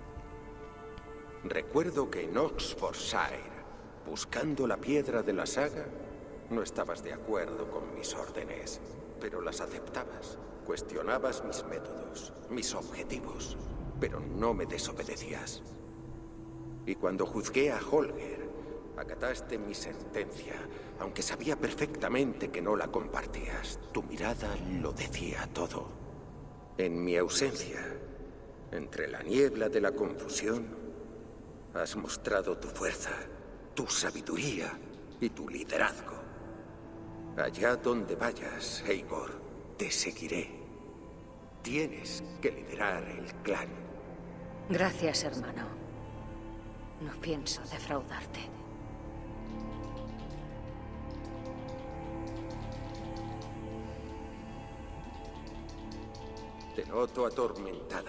Recuerdo que en Oxfordshire, buscando la piedra de la saga, no estabas de acuerdo con mis órdenes, pero las aceptabas. Cuestionabas mis métodos, mis objetivos, pero no me desobedecías. Y cuando juzgué a Holger, acataste mi sentencia, aunque sabía perfectamente que no la compartías. Tu mirada lo decía todo. En mi ausencia, entre la niebla de la confusión, has mostrado tu fuerza, tu sabiduría y tu liderazgo. Allá donde vayas, Eivor, te seguiré. Tienes que liderar el clan. Gracias, hermano. No pienso defraudarte. Te noto atormentada.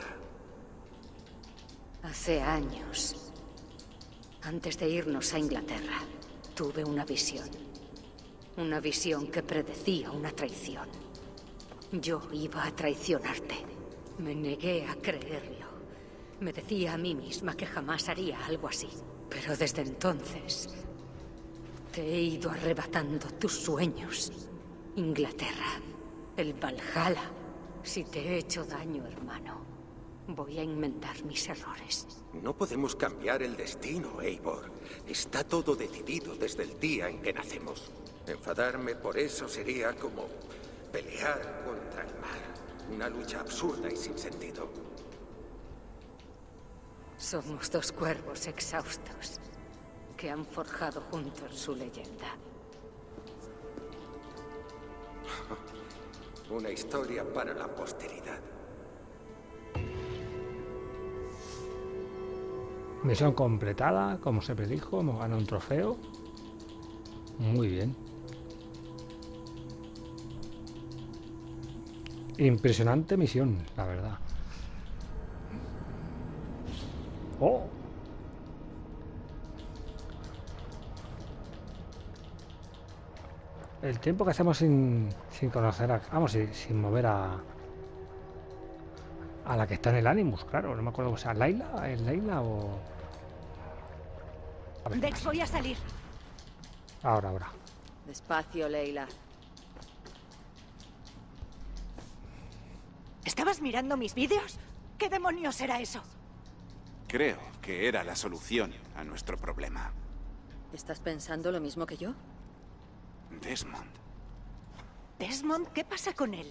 Hace años, antes de irnos a Inglaterra, tuve una visión. Una visión que predecía una traición. Yo iba a traicionarte. Me negué a creerlo. Me decía a mí misma que jamás haría algo así. Pero desde entonces, te he ido arrebatando tus sueños. Inglaterra, el Valhalla. Si te he hecho daño, hermano, voy a enmendar mis errores. No podemos cambiar el destino, Eivor. Está todo decidido desde el día en que nacemos. Enfadarme por eso sería como pelear contra el mar. Una lucha absurda y sin sentido. Somos dos cuervos exhaustos que han forjado juntos su leyenda. Una historia para la posteridad. Misión completada, como se predijo, hemos ganado un trofeo. Muy bien. Impresionante misión, la verdad. ¡Oh! El tiempo que hacemos sin, sin conocer a... Vamos, sin, sin mover a... A la que está en el Animus, claro. No me acuerdo, o sea, ¿Layla? ¿Es Layla o...? A ver, Dex, voy a salir. ahora, ahora. Despacio, Leila. ¿Estabas mirando mis vídeos? ¿Qué demonios era eso? Creo que era la solución a nuestro problema. ¿Estás pensando lo mismo que yo? Desmond. ¿Desmond? ¿Qué pasa con él?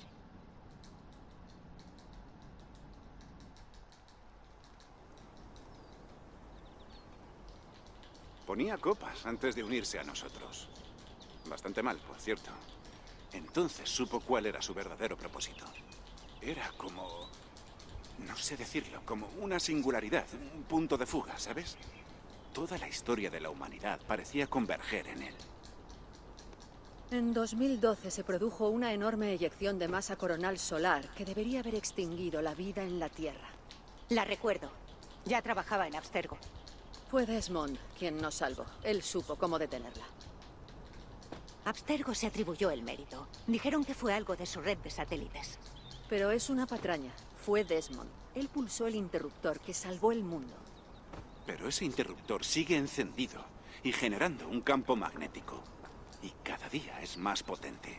Ponía copas antes de unirse a nosotros. Bastante mal, por cierto. Entonces supo cuál era su verdadero propósito. Era como... no sé decirlo, como una singularidad, un punto de fuga, ¿sabes? Toda la historia de la humanidad parecía converger en él. En dos mil doce se produjo una enorme eyección de masa coronal solar que debería haber extinguido la vida en la Tierra. La recuerdo. Ya trabajaba en Abstergo. Fue Desmond quien nos salvó. Él supo cómo detenerla. Abstergo se atribuyó el mérito. Dijeron que fue algo de su red de satélites. Pero es una patraña. Fue Desmond. Él pulsó el interruptor que salvó el mundo. Pero ese interruptor sigue encendido y generando un campo magnético. Y cada día es más potente.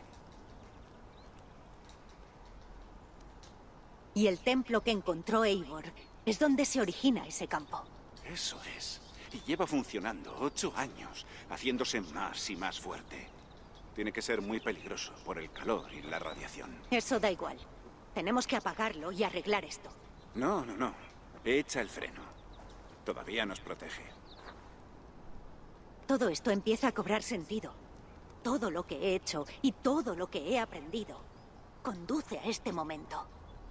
Y el templo que encontró Eivor es donde se origina ese campo. Eso es. Y lleva funcionando ocho años, haciéndose más y más fuerte. Tiene que ser muy peligroso por el calor y la radiación. Eso da igual. Tenemos que apagarlo y arreglar esto. No, no, no. Echa el freno. Todavía nos protege. Todo esto empieza a cobrar sentido. Todo lo que he hecho y todo lo que he aprendido conduce a este momento.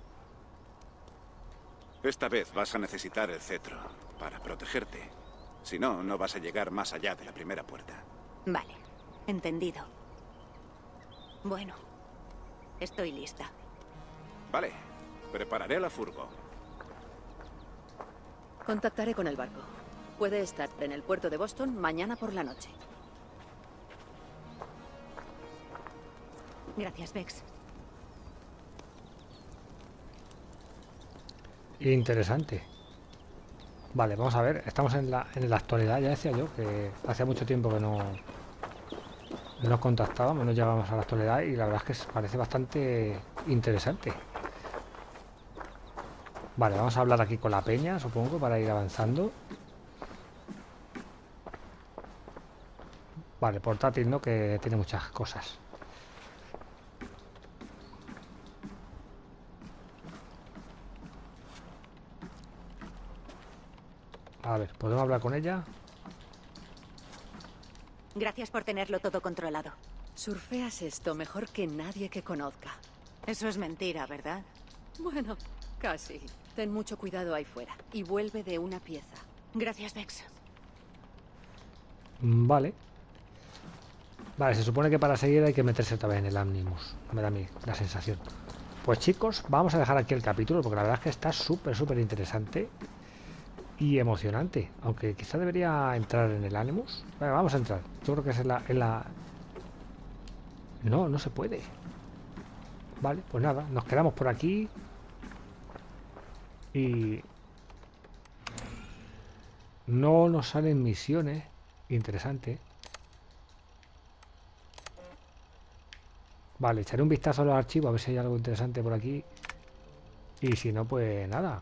Esta vez vas a necesitar el cetro para protegerte. Si no, no vas a llegar más allá de la primera puerta. Vale, entendido. Bueno, estoy lista. Vale, prepararé la furgo. Contactaré con el barco. Puede estar en el puerto de Boston mañana por la noche. Gracias, Vex. Interesante. Vale, vamos a ver. Estamos en la, en la actualidad. Ya decía yo que hacía mucho tiempo que no nos contactábamos, no llegábamos a la actualidad y la verdad es que parece bastante interesante. Vale, vamos a hablar aquí con la peña, supongo, para ir avanzando. Vale, portátil, ¿no? Que tiene muchas cosas. A ver, ¿podemos hablar con ella? Gracias por tenerlo todo controlado. Surfeas esto mejor que nadie que conozca. Eso es mentira, ¿verdad? Bueno, casi. Ten mucho cuidado ahí fuera. Y vuelve de una pieza. Gracias, Vex. Vale. Vale, se supone que para seguir hay que meterse otra vez en el Animus. Me da a mí la sensación. Pues chicos, vamos a dejar aquí el capítulo porque la verdad es que está súper, súper interesante y emocionante. Aunque quizá debería entrar en el Animus. Vale, vamos a entrar. Yo creo que es en la, en la... No, no se puede. Vale, pues nada, nos quedamos por aquí. Y... no nos salen misiones. Interesante. Vale, echaré un vistazo a los archivos a ver si hay algo interesante por aquí. Y si no, pues nada.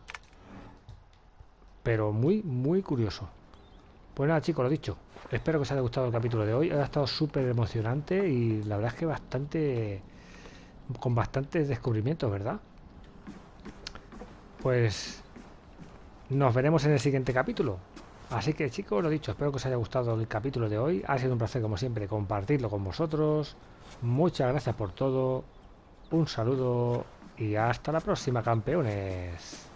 Pero muy, muy curioso. Pues nada, chicos, lo dicho. Espero que os haya gustado el capítulo de hoy. Ha estado súper emocionante y la verdad es que bastante... con bastantes descubrimientos, ¿verdad? Pues... nos veremos en el siguiente capítulo. Así que, chicos, lo dicho. Espero que os haya gustado el capítulo de hoy. Ha sido un placer, como siempre, compartirlo con vosotros. Muchas gracias por todo. Un saludo y hasta la próxima, campeones.